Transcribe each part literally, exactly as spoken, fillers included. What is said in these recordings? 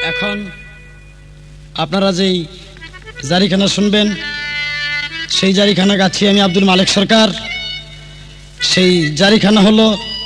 এখন আপনারা যেই জারিখানা শুনবেন সেই জারিখানা গাচ্ছি আমি আব্দুল মালিক সরকার। সেই জারিখানা হলো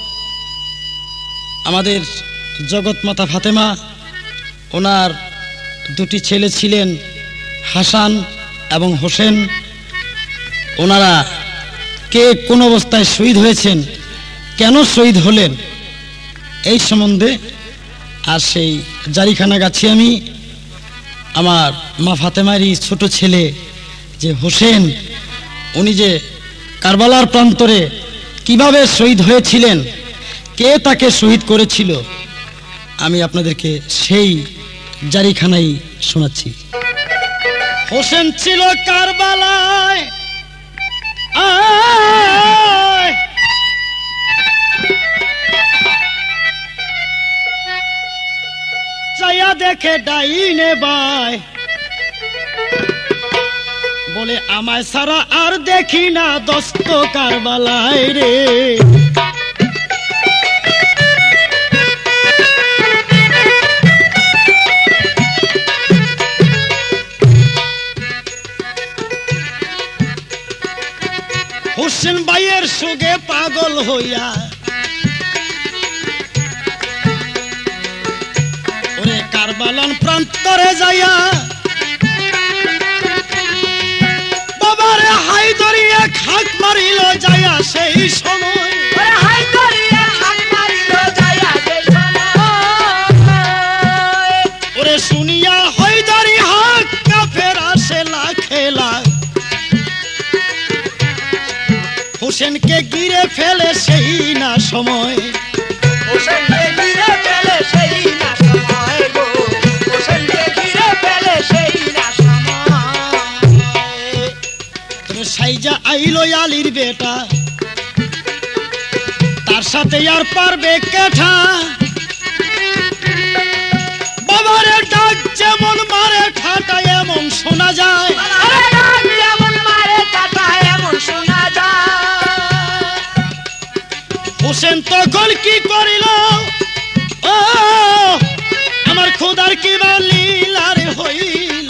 আমাদের জগৎমাতা ফাতেমা, ওনার দুটি ছেলে ছিলেন হাসান এবং হোসেন। ওনারা কে কোন অবস্থায় শহীদ হয়েছেন, কেন শহীদ হলেন, এই সম্বন্ধে আর সেই জারিখানা গাচ্ছি আমি। আমার মা ফাতেমারই ছোট ছেলে যে হোসেন, উনি যে কারবালার প্রান্তরে কিভাবে শহীদ হয়েছিলেন, কে তাকে শহীদ করেছিল, আমি আপনাদেরকে সেই জারিখানাই শোনাচ্ছি। হোসেন ছিল কারবালায়, চাইয়া দেখে ডাইনে বাই, বলে আমায় সারা আর দেখি না দোস্ত কারবালায় রে। হোসেন ভাইয়ের সুগে পাগল হইয়া ওরে কারবালান প্রান্তরে যাইয়া বাবারে হাই ধরিয়া খাক মারিল যাইয়া সেই সময়, হাই ধরিয়া খাক মারিল যাইয়া সেই সময়। ওরে শুনিয়া হাই ধরি হাক কাফের আসে লাখে লাখ, হোসেনকে গিরে ফেলে সেই না সময়, হোসেনকে গিরে ফেলে সেই না সময় গো, হোসেনকে গিরে ফেলে সেই না সময়। তুমি সাইজা আইলো আলীর বেটা, তার সাথে আর পারবে কেঠা, বাবারে ডাক যেমন মারে ঠাটা এমন শোনা যায়, যেমন মারে ঠাটা এমন শোনা যায়। হোসেন তখন কি করিল, ও আমার খোদার কি লীলার হইল,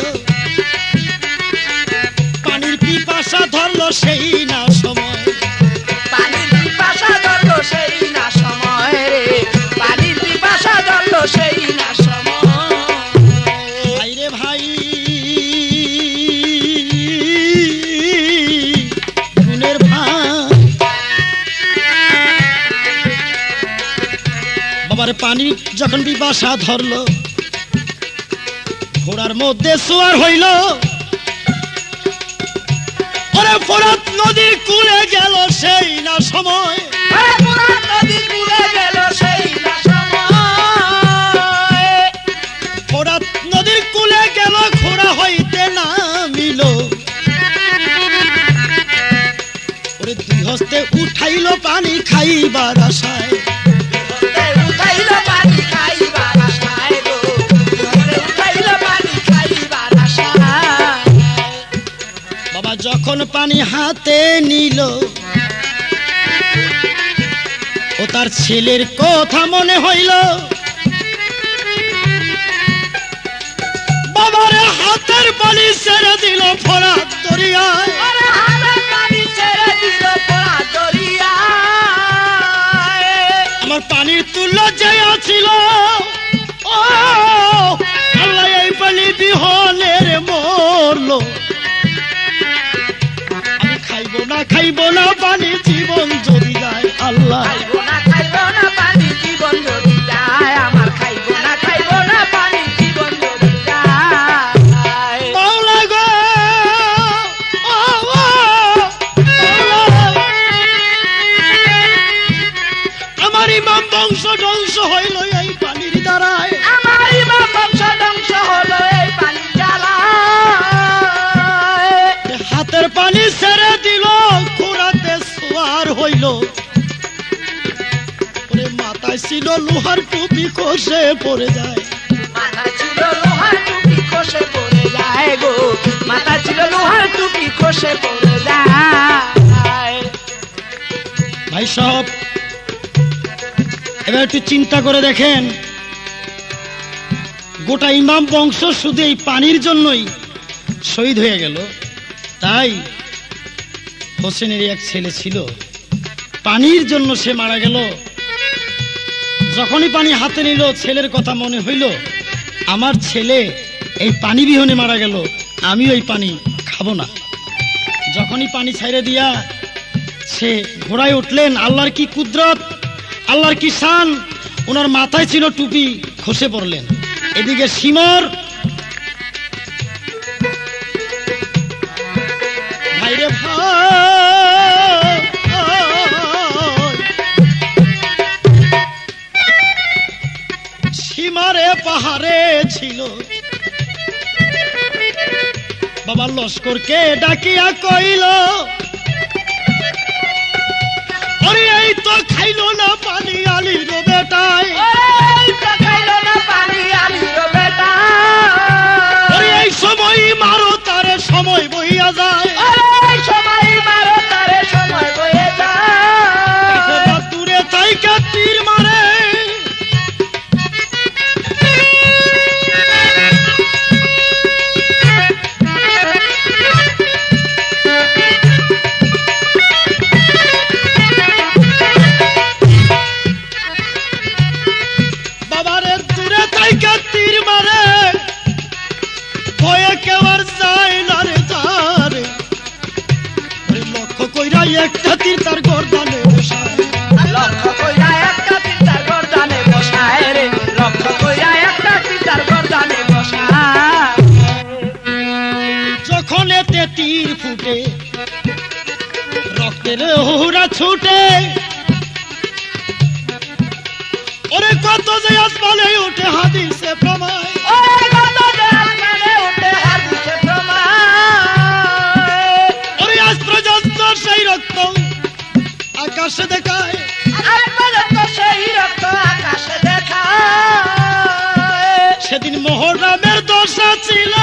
পানির পিপাসা ধরলো সেই না সময়, পানির পিপাসা ধরলো সেই না সময় রে, পানির পিপাসা ধরলো সেই না সময়। ভাই রে ভাই, গুণের ভাই, বাবার পানি যখন পিপাসা ধরলো, ঘোড়ার মধ্যে সোয়ার হইল, ওরে ফোরাত নদী কুলে গেল সেই না সময়, ফোরাত নদী কুলে গেল সেই না সময়। ফোরাত নদীর কুলে গেল, ঘোড়া হইতে নামিল, ওরে দুই হস্তে উঠাইল পানি খাইবার আশায়, যখন পানি হাতে নিল, ও তার ছেলের কথা মনে হইল, বাবারে হাতের পানি ছেড়ে দিল ফোরাত দরিয়ায়, আমার পানির তুল্য যে ছিল, ও আল্লাহ এই পানি বিহনের মরলো, না খাইব না পানি জীবন যদি যায়, আল্লাহ খাইব না খাইব না পানি জীবন যদি যায়, আমার খাইব না খাইব না পানি জীবন যদি যায়। মাওলা গো, ও আমার ইমাম বংশ ধ্বংস হইল এই পানির দ্বারায়, আমার ইমাম বংশ ধ্বংস হলো এই পানির দ্বারায়। হাতের পানি ছেড়ে দিল, ঘোড়াতে সোয়ার হইল, ওরে মাথায় ছিল লোহার টুপি খসে পড়ে যায়, মাথা ছিল লোহার টুপি খসে পড়ে যায় গো, মাথা ছিল লোহার টুপি খসে পড়ে যায়। ভাই সাহেব, এবার একটু চিন্তা করে দেখেন, গোটা ইমাম বংশ শুধু এই পানির জন্যই শহীদ হয়ে গেল। তাই হোসেনের এক ছেলে ছিল, পানির জন্য সে মারা গেল। যখনই পানি হাতে নিল, ছেলের কথা মনে হইল, আমার ছেলে এই পানি বিহনে মারা গেল, আমিও এই পানি খাবো না। যখনই পানি ছাইড়ে দিয়া সে ঘোড়ায় উঠলেন, আল্লাহর কি কুদরত, আল্লাহর কি শান, ওনার মাথায় ছিল টুপি, খসে পড়লেন। এদিকে সিমর ভাইরে ভাই, সীমারে পাহাড়ে ছিল বাবা লস্করকে ডাকিয়া কইল, আরে এই তো খাইলো না পানি আলির বেটায়, এই তো খাইলো না পানি আলির বেটায়, আরে এই সময় মারো তারে সময় বইয়া যায়, আরে এই সময় মারো তারে সময় বইয়া যায়, দূরে তাইকা তীর মারে, একটা তীর তার গর্দানে বসায়, লক্ষ্য কইরা একটা তীর তার গর্দানে বসায় রে, লক্ষ্য কইরা একটা তীর তার গর্দানে বসায়। যখন এতে তীর ফুটে রক্তের হুরা ছুটে, ওরে কত যে আসমানে উঠে হাদিসে প্রমাণ, ওরে কত যে আসমানে উঠে হাদিসে প্রমাণ, ওরে আজ পর্যন্ত সেই রক্ত আকাশে দেখায়, আজ পর্যন্ত সেই রক্ত আকাশে দেখায়। সেদিন মুহররমের দশা ছিল,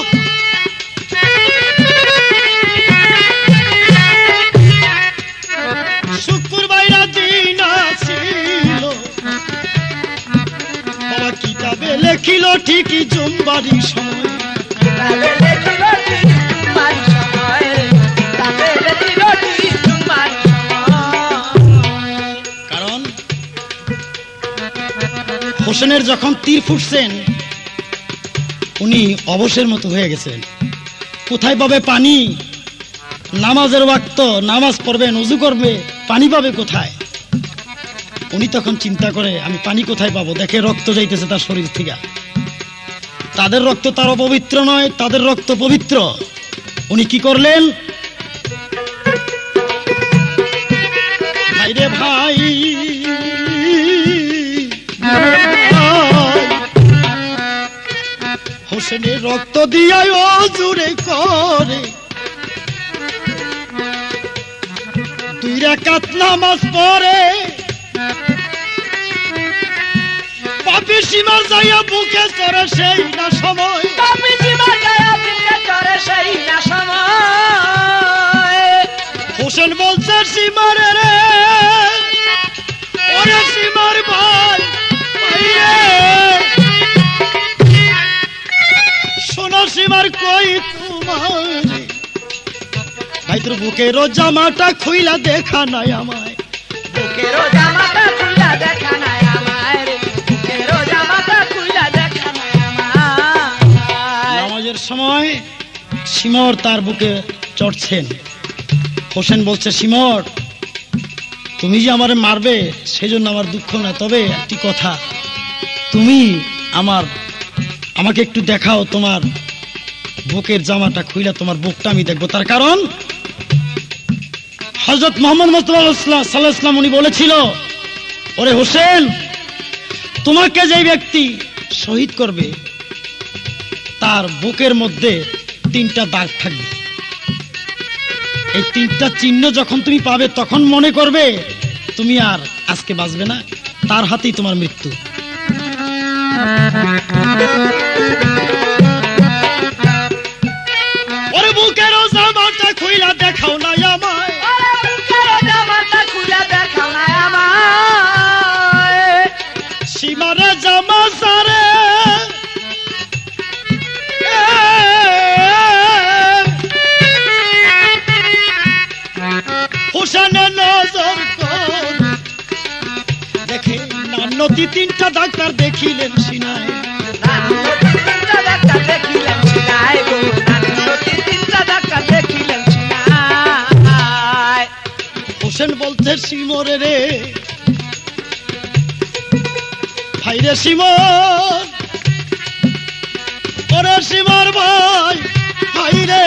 শুক্রবারের দিন ছিল, বাবা কিতাবে লেখিল ঠিকই জুম্বারি সময়, কিতাবে লেখিল ঠিকই জুম্বারি সময়, কিতাবে লেখিল ঠিকই জুম্বারি সময়। কারণ হোসেনের যখন তীর ফুটছেন উনি অবশের মতো হয়ে গেছেন। কোথায় পাবে পানি? নামাজের ওয়াক্ত, নামাজ পড়বেন, ওযু করবে, পানি পাবে কোথায়? উনি তখন চিন্তা করে আমি পানি কোথায় পাবো, দেখে রক্ত যাইতেছে তার শরীর থেকে। তাদের রক্ত তার অপবিত্র নয়, তাদের রক্ত পবিত্র। উনি কি করলেন? ভাইরে ভাই, হোসেনের রক্ত দিয়া ওজুরে করে দুই রাকাত নামাজ পড়ে, পাপী সীমা যাইয়া বুকে চড়ে সেই না সময়, পাপী সীমা যাইয়া বুকে চড়ে সেই না সময়। হোসেন বলছে সীমারে রে, ওরে সীমার ভাই, শোনো সীমার কই তোমার ভাই, তোর বুকের জামাটা খুইলা দেখা নাই আমায়, বুকের জামাটা খুইলা দেখা নাই আমায়, বুকের জামাটা খুইলা দেখা নাই আমায়। নামাজের সময় সিমর তার বুকে চড়ছেন। হোসেন বলছে, সিমর তুমি যে আমারে মারবে সেজন্য আমার দুঃখ না, তবে একটি কথা, তুমি আমার আমাকে একটু দেখাও তোমার বুকের জামাটা খুইলা, তোমার বুকটা আমি দেখবো। তার কারণ হযরত মুহাম্মদ মুস্তাফা সাল্লাল্লাহু আলাইহি ওয়াসাল্লাম উনি বলেছিল, ওরে হোসেন, তোমাকে যে ব্যক্তি শহীদ করবে তার বুকের মধ্যে তিনটা দাগ থাকবে। এই তিনটা চিহ্ন যখন তুমি পাবে তখন মনে করবে তুমি আর আজকে বাঁচবে না, তার হাতেই তোমার মৃত্যু। ওরে বুকের জামাটা খুইলা দেখাও না আমায়, বুকের জামাটা খুইলা দেখাও না আমায়, সীমারে জামা সারে নতি তিনটা ডাক্তার দেখিলেন সিনায়, নানি নতি তিনটা ডাক্তার দেখিলেন সিনায় গো, নানি নতি তিনটা ডাক্তার দেখিলেন সিনায়। হোসেন বলছে সিমরে রে ভাই রে সিমর, ওরে সিমর ভাই ভাই রে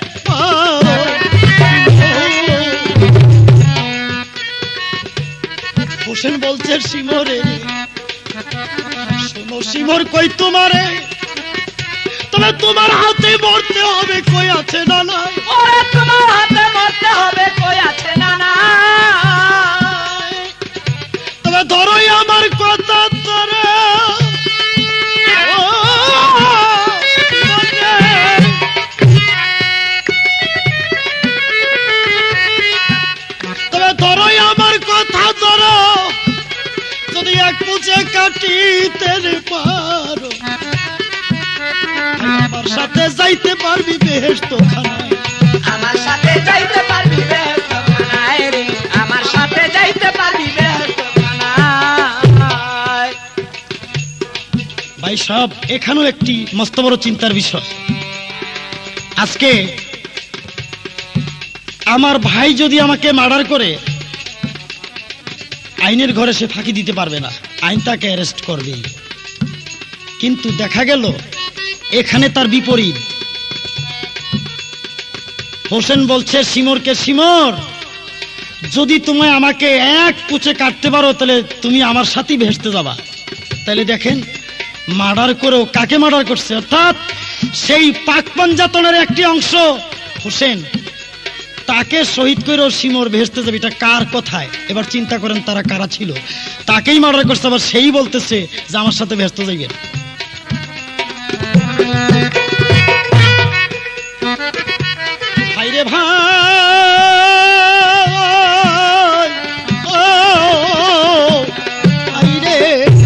হোসেন বলছে সিমরে শোনো সিমর কই তোমারে, তবে তোমার হাতে মরতে হবে কই আছে না নাই, ওরে তোমার হাতে মরতে হবে কই আছে না নাই, তবে ধরোই আমার কথা ধরে তবে ধরোই আমার কথা ধরো, যদি এক পুচে কাটিতে পারো আমার সাথে যাইতে পারবি বেহেশত খানায়, আমার সাথে যাইতে পারবি বেহেশত খানায় রে, আমার সাথে যাইতে পারবি বেহেশত খানায়। ভাই সব এখানেও একটি মস্ত বড় চিন্তার বিষয়। আজকে আমার ভাই যদি আমাকে মার্ডার করে আইনের ঘরে সে ফাঁকি দিতে পারবে না, আইন তাকে অ্যারেস্ট করবে। কিন্তু দেখা গেল এখানে তার বিপরীত। হোসেন বলছে সিমরকে, সিমর যদি তুমি আমাকে এক কুচে কাটতে পারো তাহলে তুমি আমার সাথেই ভেসতে যাবা। তাহলে দেখেন মার্ডার করেও কাকে মার্ডার করছে, অর্থাৎ সেই পাক পাঞ্জাতনের একটি অংশ হোসেন, তাকে শহীদ করেও সিমর ভেসতে যাবে। এটা কার কথায় এবার চিন্তা করেন, তারা কারা ছিল? তাকেই মার্ডার করছে, আবার সেই বলতেছে যে আমার সাথে ভেসতে যাইবে। ভাই রে ভাই ও ভাই রে,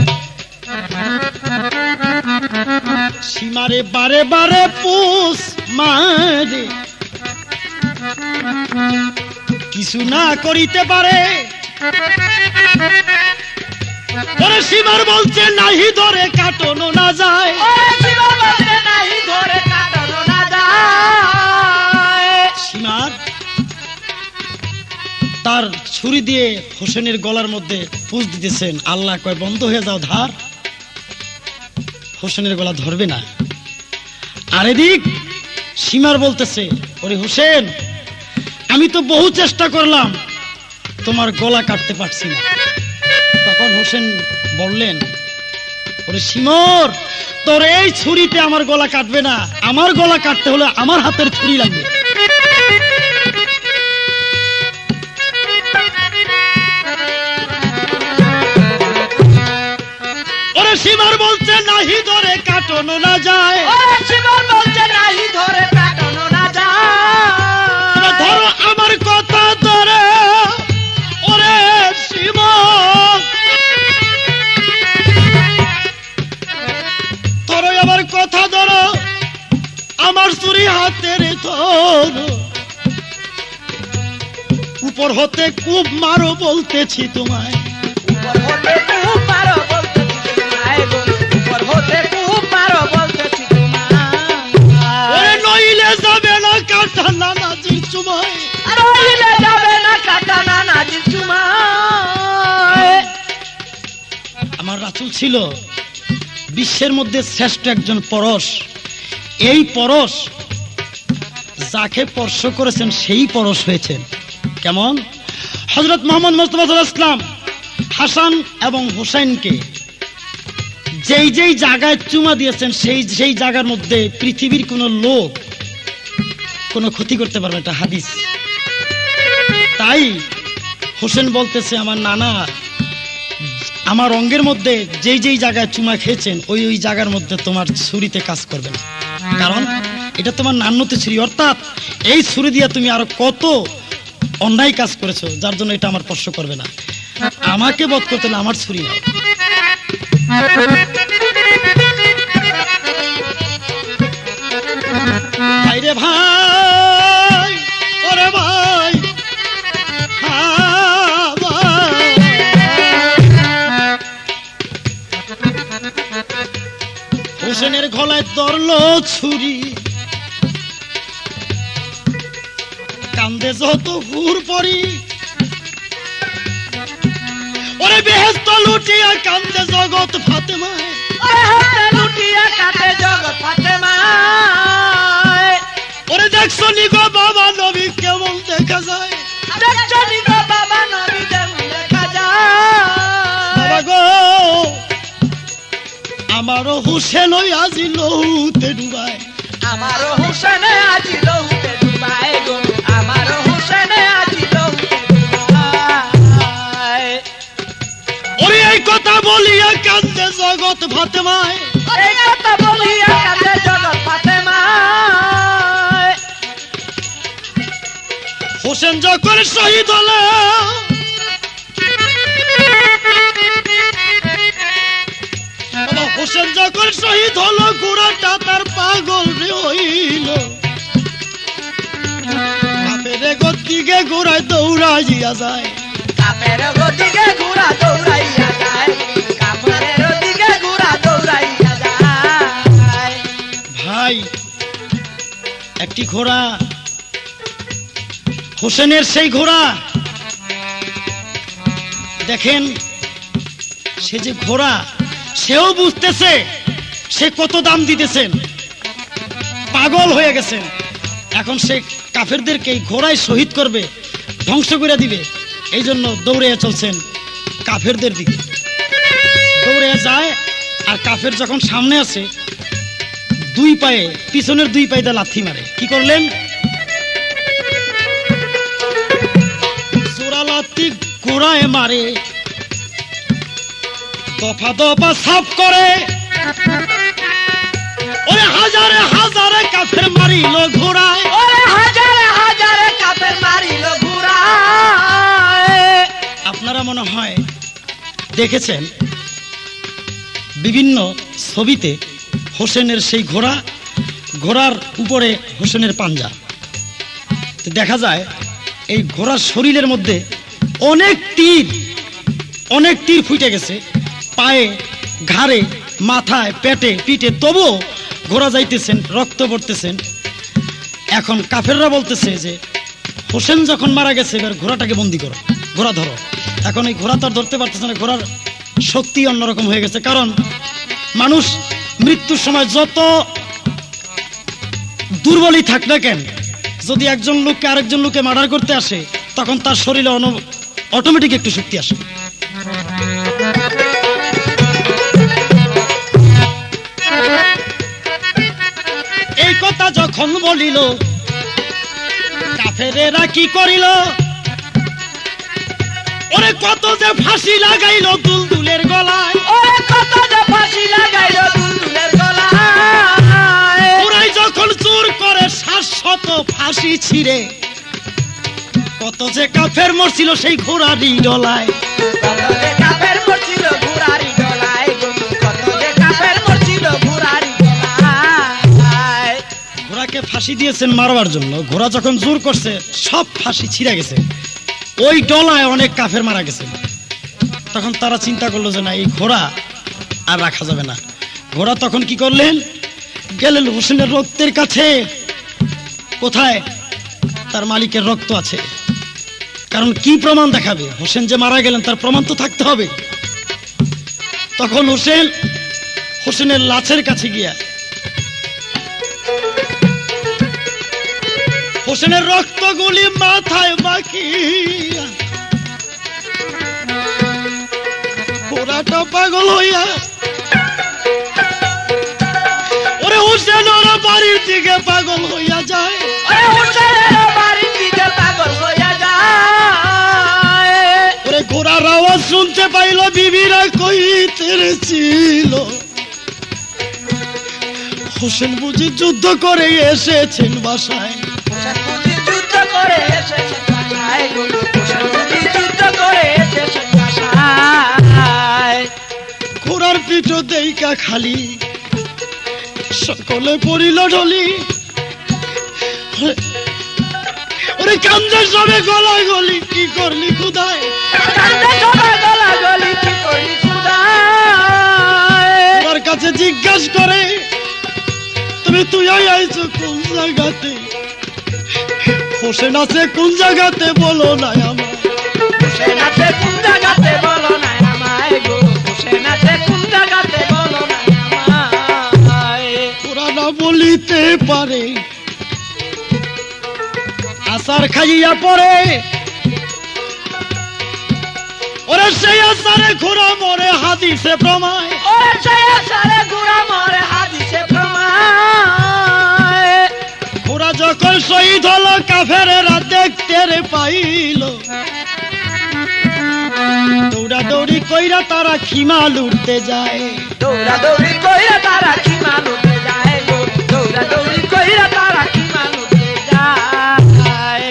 সীমারে বারে বারে পুষ মারে কিছু না করিতে পারে, ওরে সীমার বলছে নাহি ধরে কাটনো না যায়, ওরে সীমার বলছে নাহি ধরে কাটনো না যায়। সীমার তার ছুরি দিয়ে হোসেনের গলার মধ্যে পুষ দিতেছেন, আল্লাহ কয় বন্ধ হয়ে যাও ধার, হোসেনের গলা ধরবে না। আর এদিক সীমার বলতেছে ওরে হোসেন আমি তো বহু চেষ্টা করলাম তোমার গলা কাটতে পারছি না। তখন হোসেন বললেন ওরে সিমর তোর এই ছুরিতে আমার গলা কাটবে না, আমার গলা কাটতে হলে আমার হাতের ছুরি লাগবে। ওরে সিমর বলছে নাহি ধরে কাটনো না যায়, ওরে সীমার বলছে নাহি ধরে কাটনো না যায়, ধরো আমার কথা ধরে ওরে সিমর, ধরো আমার কথা ধরো, আমার ছুরি হাতের ধরো, উপর হতে খুব মারো বলতেছি তোমায়, উপর হতে খুব মারো বলতেছি তোমায় গো, উপর হতে খুব মারো বলতেছি তোমায়, ওরে নইলে যাবে না কাটা নানাজির চুমায়, নইলে যাবে না কাটা নানাজির চুমায়। আমার রাসূল ছিল বিশ্বের মধ্যে শ্রেষ্ঠ একজন পরশ। এই পরশ যাকে স্পর্শ করেছেন সেই পরশ হয়েছেন। কেমন? হযরত মুহাম্মদ মুস্তাফা সাল্লাল্লাহু আলাইহি ওয়াসাল্লাম হাসান এবং হুসাইনকে যেই যেই জায়গায় চুমা দিয়েছেন সেই সেই জায়গার মধ্যে পৃথিবীর কোন লোক কোনো ক্ষতি করতে পারবে, এটা হাদিস। তাই হোসেন বলতেছে আমার নানা আমার অঙ্গের মধ্যে যেই যেই জায়গায় চুমা খেয়েছেন ওই ওই জায়গার মধ্যে তোমার ছুরিতে কাজ করবে না, কারণ এটা তোমার নান্যতে ছুরি, অর্থাৎ এই ছুরি দিয়ে তুমি আরো কত অন্যায় কাজ করেছো যার জন্য এটা আমার স্পর্শ করবে না। আমাকে বধ করতে হলে আমার ছুরি নাও। ভাই রে ভাই ওরে ভাই হোসেনের গলায় ধরলো ছুরি, কান্দে যত হুর পরি, ওরে বেহেশত লুটিয়া কান্দে জগৎ ফাতেমায়, লুটিয়া কাঁদে জগৎ ফাতেমা। ওরে দেখছো নি গো বাবা নবী কেমন দেখা যায়, দেখছো নি গো বাবা নবী কেমন দেখা যায়। বাবা গো আমারও হোসেন ওই আজি লহুতে ডুবায়, আমারও হোসেনে আজি লহুতে ডুবায় গো, আমারও হোসেনে আজি লহুতে ডুবায়। ওরে এই কথা বলিয়া কান্দে জগৎ ফাতেমায়, এই কথা বলিয়া কাঁদে জগৎ ফাতেমায়। হোসেন যখন শহীদ হলো, বাবা হোসেন যখন শহীদ হলো ঘোড়াটা তার পাগল রে হইল, কাফের গদিকে ঘোড়ায় দৌড়াইয়া যায়, কাফের গদিকে ঘোড়া দৌড়াইয়া যায়, কাফের গদিকে ঘোড়া দৌড়াইয়া যায়। ভাই একটি ঘোড়া, হোসেনের সেই ঘোড়া দেখেন, সে যে ঘোড়া সেও বুঝতেছে সে কত দাম দিতেছেন, পাগল হয়ে গেছেন। এখন সে কাফেরদেরকে এই ঘোড়ায় শহীদ করবে, ধ্বংস করে দিবে, এই জন্য দৌড়ে চলছেন কাফেরদের দিকে, দৌড়ে যায়। আর কাফের যখন সামনে আসে দুই পায়ে, পিছনের দুই পায়ে দা লাথি মারে। কি করলেন? জোড়া লাথি ঘোড়ায় মারে, দফা দফা সাফ করে, ওরে হাজারে হাজারে কাফের মারিল ঘোড়ায়, ওরে হাজারে হাজারে কাফের মারিল ঘোড়ায়। আপনারা মনে হয় দেখেছেন বিভিন্ন ছবিতে হোসেনের সেই ঘোড়া, ঘোড়ার উপরে হোসেনের পাঞ্জা, দেখা যায় এই ঘোড়ার শরীরের মধ্যে অনেক তীর, অনেক তীর ফুটে গেছে, পায়ে, ঘাড়ে, মাথায়, পেটে, পিঠে, তবুও ঘোড়া যাইতেছেন, রক্ত পড়তেছেন। এখন কাফেররা বলতেছে যে হোসেন যখন মারা গেছে এবার ঘোড়াটাকে বন্দি করো, ঘোড়া ধরো। এখন এই ঘোড়া তো আর ধরতে পারতেছে না, ঘোড়ার শক্তি অন্যরকম হয়ে গেছে। কারণ মানুষ মৃত্যুর সময় যত দুর্বলই থাক না কেন, যদি একজন লোককে আরেকজন লোককে মার্ডার করতে আসে তখন তার শরীরে অটোমেটিক একটু শক্তি আসে। এই কথা যখন বলিল কাফেরেরা কি করিল, ওরে কত যে ফাঁসি লাগাইল দুলদুলের গলায়, ওরে কত যে ফাঁসি লাগাইল দুলদুলের গলায়। ওরাই যখন চুর করে শাশ্বত ফাঁসি ছিঁড়ে, কত যে কাফের মরছিল সেই ঘোড়ারই ডলায়, কত যে কাফের মরছিল ঘোড়ারই ডলায়, কত যে কাফের মরছিল ঘোড়ারই ডলায়। ঘোড়াকে ফাঁসি দিয়েছেন মারবার জন্য, ঘোড়া যখন জোর করছে সব ফাঁসি ছিঁড়ে গেছে, ওই ডলায় অনেক কাফের মারা গেছে। তখন তারা চিন্তা করলো যে না, এই ঘোড়া আর রাখা যাবে না। ঘোড়া তখন কি করলেন, গেলেন হোসেনের রক্তের কাছে। কোথায়? তার মালিকের রক্ত আছে, কারণ কি প্রমাণ দেখাবে? হোসেন যে মারা গেলেন তার প্রমাণ তো থাকতে হবে। তখন হোসেন হোসেনের লাশের কাছে গিয়া হোসেনের রক্তগুলি মাথায় মাখিয়া ঘোড়াটা পাগল হইয়া ওরে হোসেন ওরা বাড়ির দিকে পাগল হইয়া যায়, ওরে হোসেনের বাড়ির দিকে পাগল হইয়া যায়। ওরে ঘোড়ার আওয়াজ শুনতে পাইল, বিবিরা কইতেছিল হোসেন বুঝি যুদ্ধ করে এসেছেন বাসায়, হোসেন বুঝি যুদ্ধ করে এসেছেন বাসায়, হোসেন বুঝি যুদ্ধ করে এসেছেন বাসায়। ঘোড়ার পিঠ দেইকা খালি সকলে পড়িল ঢলি, ওরে কান্দে সবে গলা গলি, কি করলি খুদায়, কান্দে সবে গলা গলি, কি করলি খুদায়। ওর কাছে জিজ্ঞাসা করে হোসেন আছে কোন জায়গাতে বলো না আমায়, হোসেন আছে কোন জায়গাতে বলো না আমায় গো, হোসেন আছে কোন জায়গাতে বলো না আমায়। ওরা না বলিতে পারে আসার খাইয়া পরে, ওরে সেই আসারে ঘোড়া মরে হাদিসে প্রমায়, ওরে সেই আসারে ঘোড়া মরে হাদিসে প্রমায়। ওরা যখন শহীদ হলো কাফেরেরা দেখতে রে পাইল, দৌড়া দৌড়ি কইরা তারা খিমা লুটতে যায়, দৌড়া দৌড়ি কইরা তারা খিমা লুটতে যায় গো, দৌড়া দৌড়ি কইরা তারা খিমা লুটতে যায়।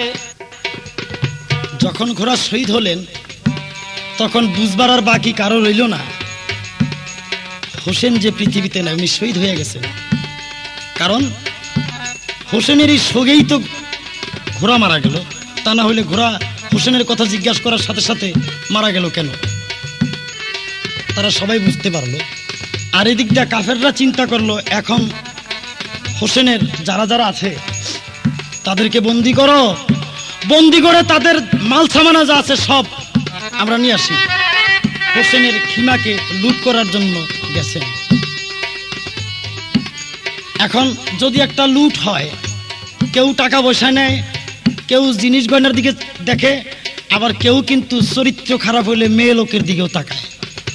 যখন ঘোড়া শহীদ হলেন তখন বুঝবার আর বাকি কারো রইল না হোসেন যে পৃথিবীতে না, উনি শহীদ হয়ে গেছেন। কারণ হোসেনেরই শোকেই তো ঘোড়া মারা গেল, তা না হলে ঘোড়া হোসেনের কথা জিজ্ঞাসা করার সাথে সাথে মারা গেল কেন, তারা সবাই বুঝতে পারলো। আর এদিক দিয়ে কাফেররা চিন্তা করলো এখন হোসেনের যারা যারা আছে তাদেরকে বন্দি করো, বন্দি করে তাদের মাল সামানা যা আছে সব আমরা নিয়ে আসি। হোসেনের খিমাকে লুট করার জন্য গেছেন। এখন যদি একটা লুট হয়, কেউ টাকা পয়সা নেয়, কেউ জিনিস গয়নার দিকে দেখে, আবার কেউ কিন্তু চরিত্র খারাপ হইলে মেয়ে লোকের দিকেও তাকায়।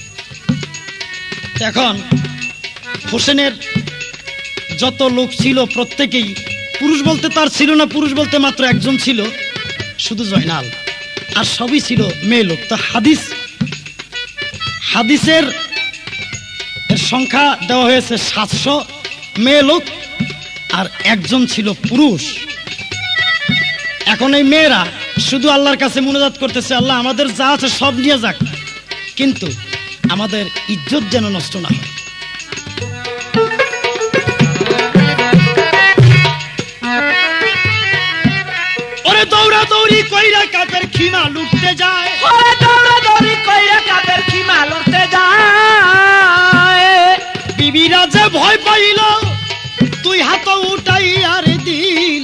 এখন হোসেনের যত লোক ছিল প্রত্যেকেই, পুরুষ বলতে তার ছিল না, পুরুষ বলতে মাত্র একজন ছিল, শুধু জয়নাল, আর সবই ছিল মেয়ে লোক। তো হাদিস হাদিসের এর সংখ্যা দেওয়া হয়েছে সাতশো মেয়ে লোক, আর একজন ছিল পুরুষ। এখন এই মেয়েরা শুধু আল্লাহর কাছে মুনাজাত করতেছে, আল্লাহ আমাদের যা আছে সব নিয়ে যাক, কিন্তু আমাদের ইজ্জত যেন নষ্ট না হয়। ওরে দৌড়া দৌড়ি কইরা কাপের খিমা লুটতে যায়, ওরে দৌড়া দৌড়ি কইরা কাপের খিমা লুটতে যায়। বিবিরা যে ভয় পাইল তুই হাত উঠাই আর দিল,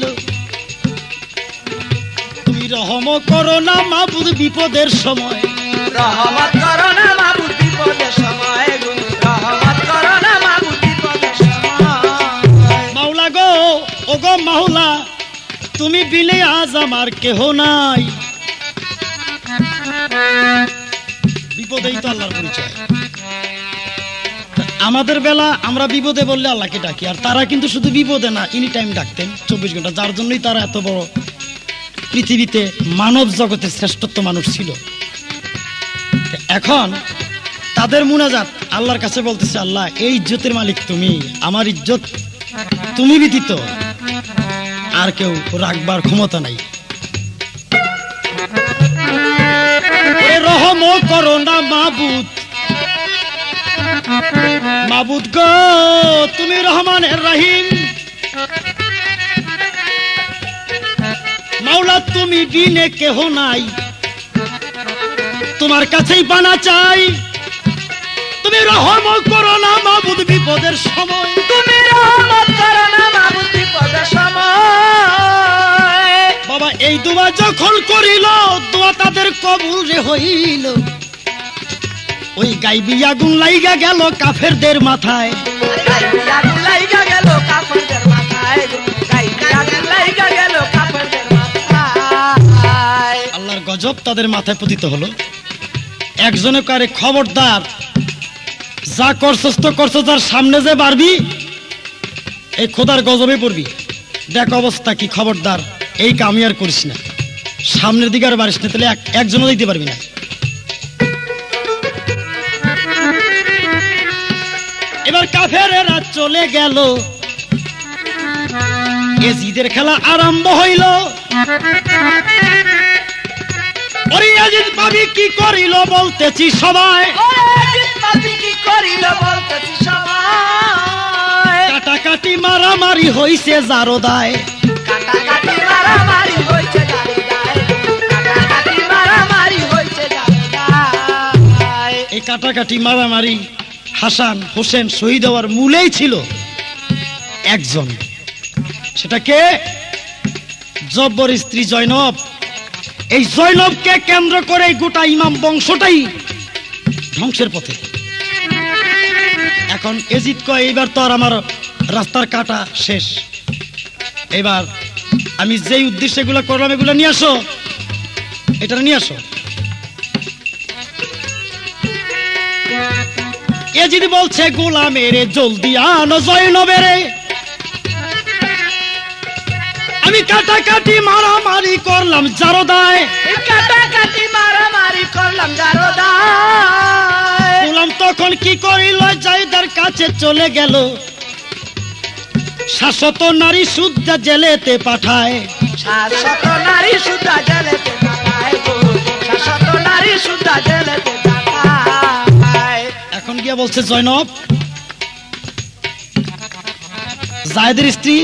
তুমি রহম করো না মাবুদ বিপদের সময়, রহমত করো না মাবুদ বিপদের সময় গো, রহমত করো না মাবুদ বিপদের সময়। মাওলা গো, ও গো মাওলা, তুমি বিনে আজ আমার কেহ নাই। বিপদেই তো আল্লাহর পরিচয়। আমাদের বেলা আমরা বিপদে বললে আল্লাহকে ডাকি, আর তারা কিন্তু শুধু বিপদে না, এনি টাইম ডাকতেন চব্বিশ ঘন্টা, যার জন্যই তারা এত বড় পৃথিবীতে মানব জগতের শ্রেষ্ঠত্ব মানুষ ছিল। এখন তাদের মুনাজাত আল্লাহর কাছে বলতেছে, আল্লাহ এই ইজ্জতের মালিক তুমি, আমার ইজ্জত তুমি ব্যতীত আর কেউ রাখবার ক্ষমতা নাই। রহম করো না মাবুদ, মাবুদ গো তুমি রহমানের রহিম, মাওলা তুমি বিনে কেহ নাই, তোমার কাছেই বানা চাই, তুমি রহম করো না মাবুদ বিপদের সময়, তুমি রহমত করো না মাবুদ বিপদের সময়। বাবা এই দোয়া যখন করিল, দোয়া তাদের কবুল রে হইল, ওই গাইবি আগুন লাইগা গেল কাফেরদের মাথায়, গাইবি আগুন লাইগা গেল কাফেরদের মাথায়, গাইবি আগুন লাইগা গেল কাফেরদের মাথায়। আল্লাহর গজব তাদের মাথায় পতিত হলো। একজনে কারে খবরদার, যা করছস তো করছস, তার সামনে যে পারবি এই খোদার গজবে পড়বি, দেখ অবস্থা কি, খবরদার এই কামি আর করিস না, সামনের দিকে আর বাড়িস না, তাহলে একজনও দিতে পারবি না। এবার কাফেরেরা চলে গেল, ইয়াজিদের খেলা আরম্ভ হইল। ওরে ইয়াজিদ পাবি কি করিল বলতেছি সবাই, কি করিল বলতেছি সবাই। কাটাকাটি মারামারি হইছে জারদায়, কাটাকাটি মারামারি হইছে জারদায়, কাটাকাটি মারামারি হইছে জারদায়। এই কাটাকাটি মারামারি হাসান হোসেন শহীদ হওয়ার মূলেই ছিল একজন, সেটা কে? জব্বর স্ত্রী জয়নব, এই জয়নবকে কেন্দ্র করে গোটা ইমাম বংশটাই ধ্বংসের পথে। এখন এজিদ কয় এইবার তো আর আমার রাস্তার কাটা শেষ, এবার আমি যেই উদ্দেশ্যে এগুলো করলাম এগুলো নিয়ে আসো, এটা নিয়ে আসো। এজিদ বলছে গোলামের জলদি আনো জয়নবের, আমি কাটাকাটি মারামারি করলাম জারদায়, কাটাকাটি মারামারি করলাম জারদায়। গোলাম তখন কি করিল জায়দার কাছে চলে গেল, শাশ্বত নারী সুদ্ধা জেলেতে পাঠায়, শাশ্বত নারী সুদ্ধা জেলেতে পাঠায়, শাশ্বত নারী সুদ্ধা জেলেতে পাঠায়। এখন গিয়ে বলছে জয়নব, জায়েদের স্ত্রী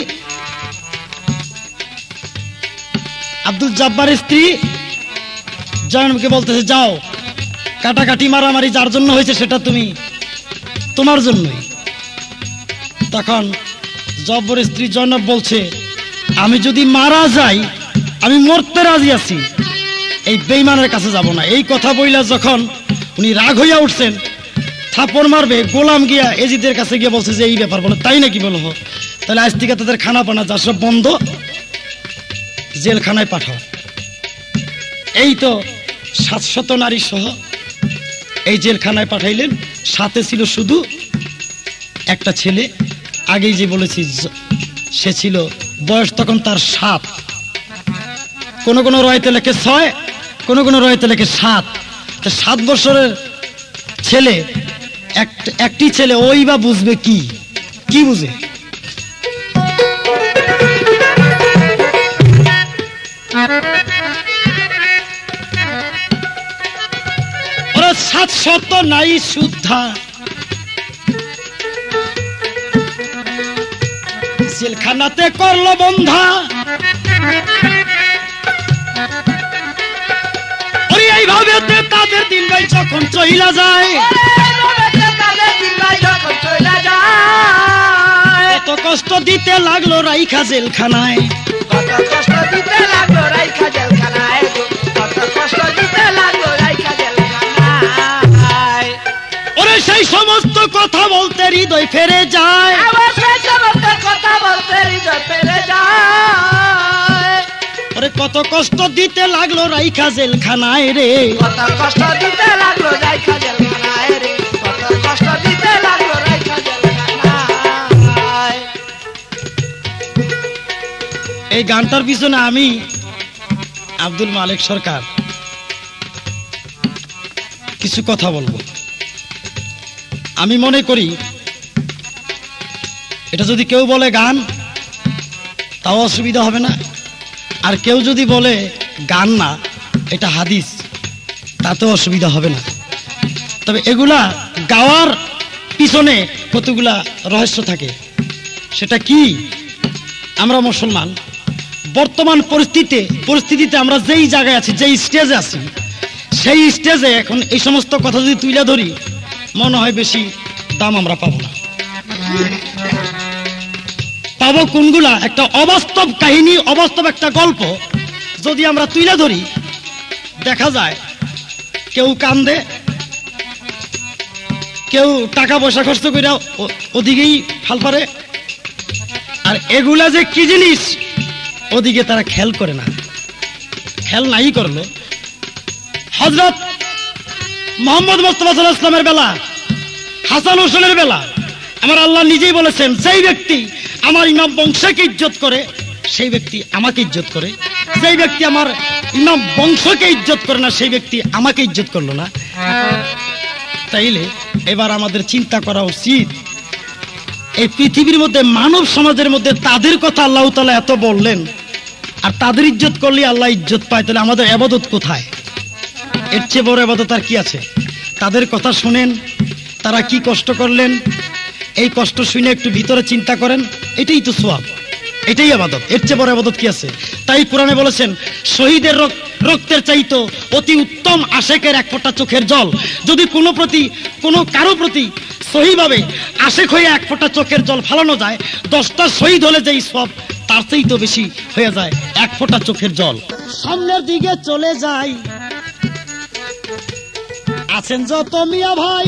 আব্দুল জব্বারের স্ত্রী জয়নবকে বলতেছে যাও, কাটাকাটি মারামারি যার জন্য হয়েছে সেটা তুমি তোমার জন্যই। তখন জব্বরের স্ত্রী জয়নব বলছে আমি যদি মারা যাই আমি মরতে রাজি আছি, এই বেঈমানের কাছে যাব না। এই কথা বইলা যখন উনি রাগ হইয়া উঠছেন, থাপড় মারবে, গোলাম গিয়া এজিদের কাছে গিয়ে বলছে যে এই ব্যাপার, বলে তাই নাকি, বলো তাহলে আজ থেকে তাদের খানা পানা যা সব বন্ধ, জেলখানায় পাঠাও। এই তো সাতশত নারী সহ এই জেলখানায় পাঠাইলেন, সাথে ছিল শুধু একটা ছেলে, আগেই যে বলেছি সে ছিল বয়স তখন তার সাত, কোন কোন রয়েতে লেখে ছয়, কোন কোন রয়েতে লেখে সাত। তো সাত বছরের ছেলে, একটি ছেলে, ওই বা বুঝবে কি কি বুঝে? ওরা সাতশত নাই শুদ্ধা জেলখানাতে করলো বন্ধা, এইভাবে তাদের দিন ভাই যখন চইলা যায়, কত কষ্ট দিতে লাগলো রাইখা জেলখানায়, কত কষ্ট দিতে লাগলো রাইখা জেলখানায়, কত কষ্ট দিতে লাগলো রাইখা জেলখানায়। ওরে সেই সমস্ত কথা বলতে হৃদয় ফেরে যায়, সেই সমস্ত কথা বলতে হৃদয় ফেরে যায়। ওরে কত কষ্ট দিতে লাগলো রাইখা জেলখানায় রে, কত কষ্ট দিতে লাগলো রাইখা জেলখানায় রে, কত কষ্ট দিতে লাগলো রাইখা জেলখানায়। এই গানটার পিছনে আমি আব্দুল মালিক সরকার কিছু কথা বলবো। আমি মনে করি এটা যদি কেউ বলে গান তাও অসুবিধা হবে না, আর কেউ যদি বলে গান না এটা হাদিস তাতেও অসুবিধা হবে না। তবে এগুলা গাওয়ার পিছনে কতগুলা রহস্য থাকে। সেটা কি? আমরা মুসলমান, বর্তমান পরিস্থিতিতে পরিস্থিতিতে আমরা যেই জায়গায় আছি, যেই স্টেজে আছি, সেই স্টেজে এখন এই সমস্ত কথা যদি তুলে ধরি মনে হয় বেশি দাম আমরা পাবো না। পাবো কোনগুলা? একটা অবাস্তব কাহিনী, অবাস্তব একটা গল্প যদি আমরা তুলে ধরি, দেখা যায় কেউ কান্দে, কেউ টাকা পয়সা খরচ করে ওদিকেই ফাল পারে, আর এগুলা যে কি জিনিস ওদিকে তারা খেয়াল করে না। খেয়াল নাই করলো হযরত মুহাম্মদ মুস্তাফা সাল্লাল্লাহু আলাইহি ওয়াসাল্লামের বেলা, হাসান হোসেনের বেলা আমার আল্লাহ নিজেই বলেছেন, যেই ব্যক্তি আমার ইমাম বংশকে ইজ্জত করে সেই ব্যক্তি আমাকে ইজ্জত করে, যেই ব্যক্তি আমার ইমাম বংশকে ইজ্জত করে না সেই ব্যক্তি আমাকে ইজ্জত করলো না। তাইলে এবার আমাদের চিন্তা করা উচিত, এই পৃথিবীর মধ্যে মানব সমাজের মধ্যে তাদের কথা আল্লাহ তাআলা এত বললেন, আর তাদের ইজ্জত করলে আল্লাহ ইজ্জত পায়, তাহলে আমাদের ইবাদত কোথায়? এর চেয়ে বড় ইবাদত আর কি আছে? তাদের কথা শুনেন, তারা কি কষ্ট করলেন, এই কষ্ট শুনে একটু ভিতরে চিন্তা করেন, এটাই তো সওয়াব, এটাই ইবাদত। এর চেয়ে বড় ইবাদত কি আছে? তাই কোরআনে বলেছেন, শহীদের রক্তের চাইতো অতি উত্তম আশেকের এক ফোঁটা চোখের জল। যদি কোনো প্রতি কোনো কারো প্রতি সহিভাবে আশেক হয়ে এক ফোঁটা চোখের জল ফালানো যায়, দশটা শহীদ হলে যেই সওয়াব, তার তার চেয়ে তো বেশি হয়ে যায় এক ফোঁটা চোখের জল। সামনের দিকে চলে যাই, আছেন যত মিয়া ভাই,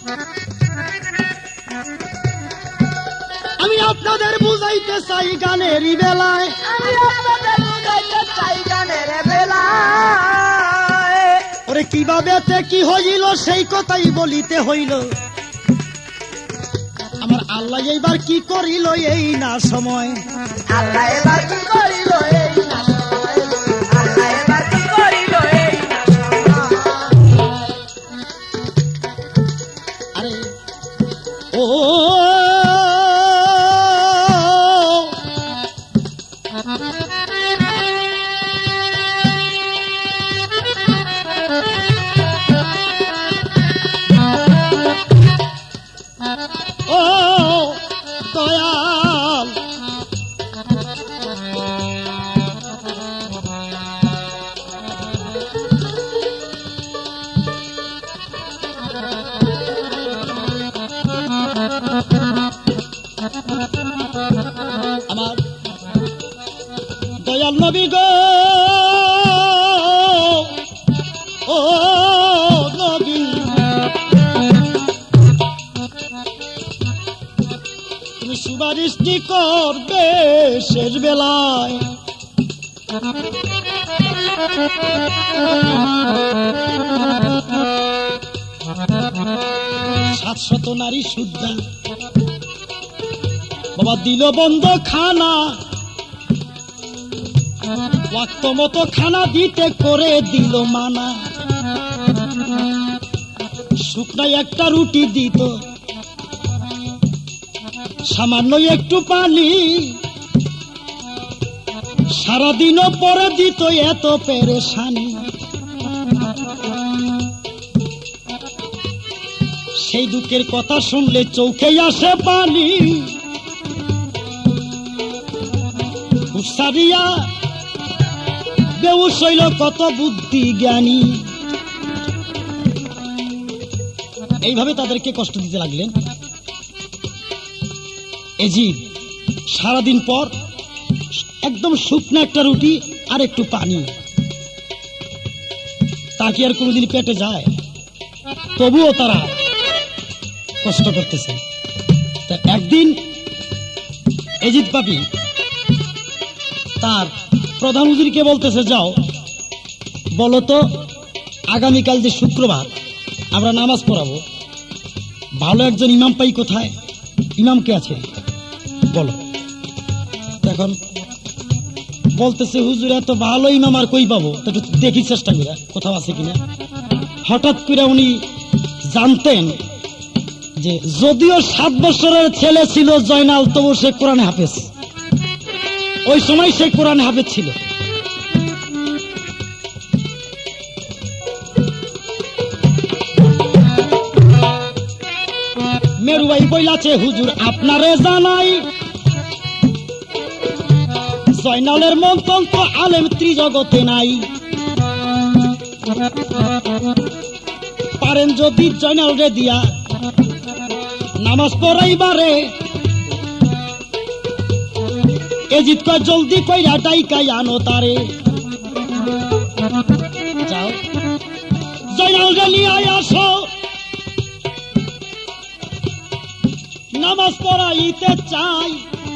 আমি আপনাদের বুঝাইতে চাই গানেরই বেলায়, আমি আপনাদের বুঝাইতে চাই গানের বেলায়। ওরে কিভাবে কি হইল সেই কথাই বলিতে হইল। আমার আল্লাহ এইবার কি করিল এই না সময়, আল্লাহ এবার কি করিল এই না সময়, আল্লাহ এবার কি করিল এই না সময়। আরে ও ও দয়াল, আমার দয়াল নবী গো, ও নবী তুমি সুপারিশ কি করবে শেষ বেলায়। সাতশত নারী শুদ্ধা বাবা দিল বন্ধ খানা, ওয়াক্ত মতো খানা দিতে করে দিল মানা। শুকনায় একটা রুটি দিত, সামান্য একটু পানি, সারাদিনও পরে দিত এত পেরেশানি। সেই দুঃখের কথা শুনলে চোখে আসে পানি। হুসারিয়া বেউস হইল কত বুদ্ধি জ্ঞানী। এইভাবে তাদেরকে কষ্ট দিতে লাগলেন। এজিদ সারাদিন পর একদম শুকনো একটা রুটি আর একটু পানি, তা কি আর কোনোদিন পেটে যায়? তবুও তারা কষ্ট করতেছে। তা একদিন এজিদ পাপি তার প্রধান হুজুরকে বলতেছে, যাও বলো তো আগামীকাল যে শুক্রবার আমরা নামাজ পড়াবো, ভালো একজন ইমাম পাই কোথায়? ইমাম কে আছে বলো। এখন বলতেছে, হুজুর এত ভালো ইমাম আর কই পাবো, একটু দেখি চেষ্টা করে কোথাও আছে কিনা। হঠাৎ করে উনি জানতেন যে যদিও সাত বছরের ছেলে ছিল জয়নাল, তবু সে কোরআনে হাফেজ। ওই সময় সে কোরআনে হাফেজ ছিল। মেরুয়াই বইলাছে, হুজুর আপনারে জানাই, জয়নালের মন্তন তো আলেম ত্রিজগতে নাই। পারেন যদি জয়নাল রে দিয়া নামাজ পড়াইবারে, এজিদ কয় জলদি কইরা ডাইকাই আনো তারে। যাও জয়নাল রে নিয়ে আসো, নামাজ পড়াইতে চাই।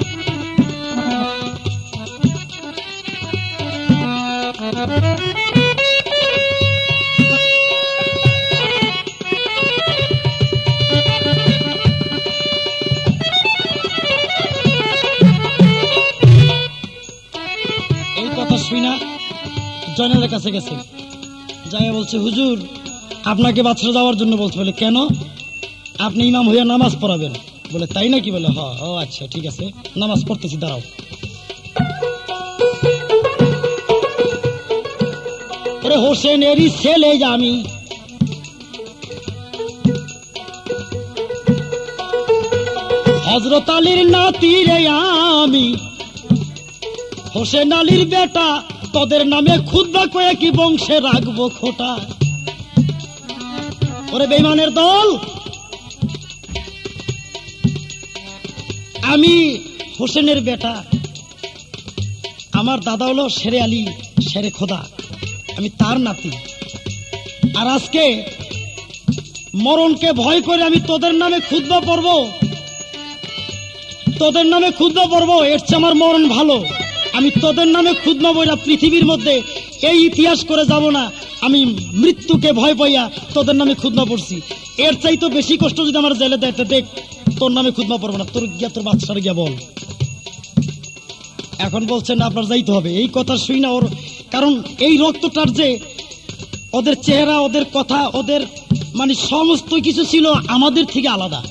এই কথা শুনা জয়নালের কাছে গেছে, যাই বলছে, হুজুর আপনাকে বাছরা যাওয়ার জন্য বলছে। বলে কেন? আপনি ইমাম হইয়া নামাজ পড়াবেন। বলে তাই নাকি? বলে হ, ও আচ্ছা ঠিক আছে, নামাজ পড়তেছি, দাঁড়াও। ওরে হোসেনেরই ছেলে আমি, হযরত আলীর নাতি রে আমি, হোসেন আলীর বেটা, তোদের নামে খুদবা কয়ে কি বংশে রাখবো খোটা। ওরে বেঈমানের দল, আমি হোসেনের বেটা, আমার দাদা হলো শেরে আলী শেরে খোদা, আমি তার নাতি। আর আজকে মরণকে ভয় করে আমি তোদের নামে খুতবা পড়ব, তোদের নামে খুতবা পড়ব, এর চেয়ে আমার মরণ ভালো। আমি তোদের নামে খুতবা বইরা পৃথিবীর মধ্যে এই ইতিহাস করে যাব না আমি মৃত্যুকে ভয় পাইয়া তোদের নামে খুতবা পড়ছি। এর চাইতে বেশি কষ্ট যদি আমার জেলে দেয়, দেখ তোর নামে খুতবা পড়বো না, তোর গিয়া তোর বাচ্চার গিয়া বল। এখন বলছেন আপনার যাইতে হবে, এই কথা শুই না ওর, কারণ এই রক্তটার যে ওদের চেহারা, ওদের কথা, ওদের মানে সমস্ত কিছু ছিল আমাদের থেকে আলাদা।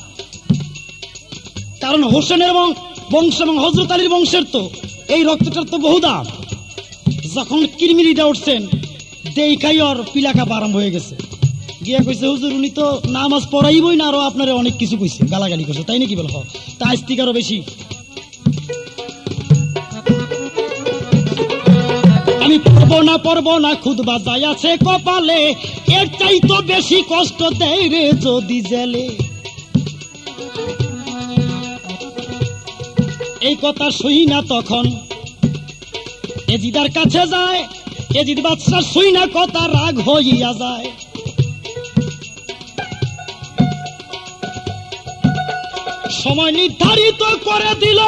কারণ হোসেনের বংশ এবং হযরত আলীর বংশের তো এই রক্তটার তো বহু দাম। যখন কিরমিরিটা উঠছেন দেখাই ওর পিলাকা আরম্ভ হয়ে গেছে, গিয়া কইছে হুজুর উনি তো নামাজ পড়াইবই না, আরো আপনারা অনেক কিছু কইছে, গালাগালি করছে, তাই নাকি? বল তা আজ থেকে আরো বেশি। আমি পড়বো না পড়বো না খুতবা যাই আছে কপালে, এর চাইতো বেশি কষ্ট দেয় রে যদি জেলে। এই কথা শুই না তখন এজিদার কাছে যায়, এজিদ বাদশা শুই না কথা রাগ হইয়া যায়। সময় নির্ধারিত করে দিল,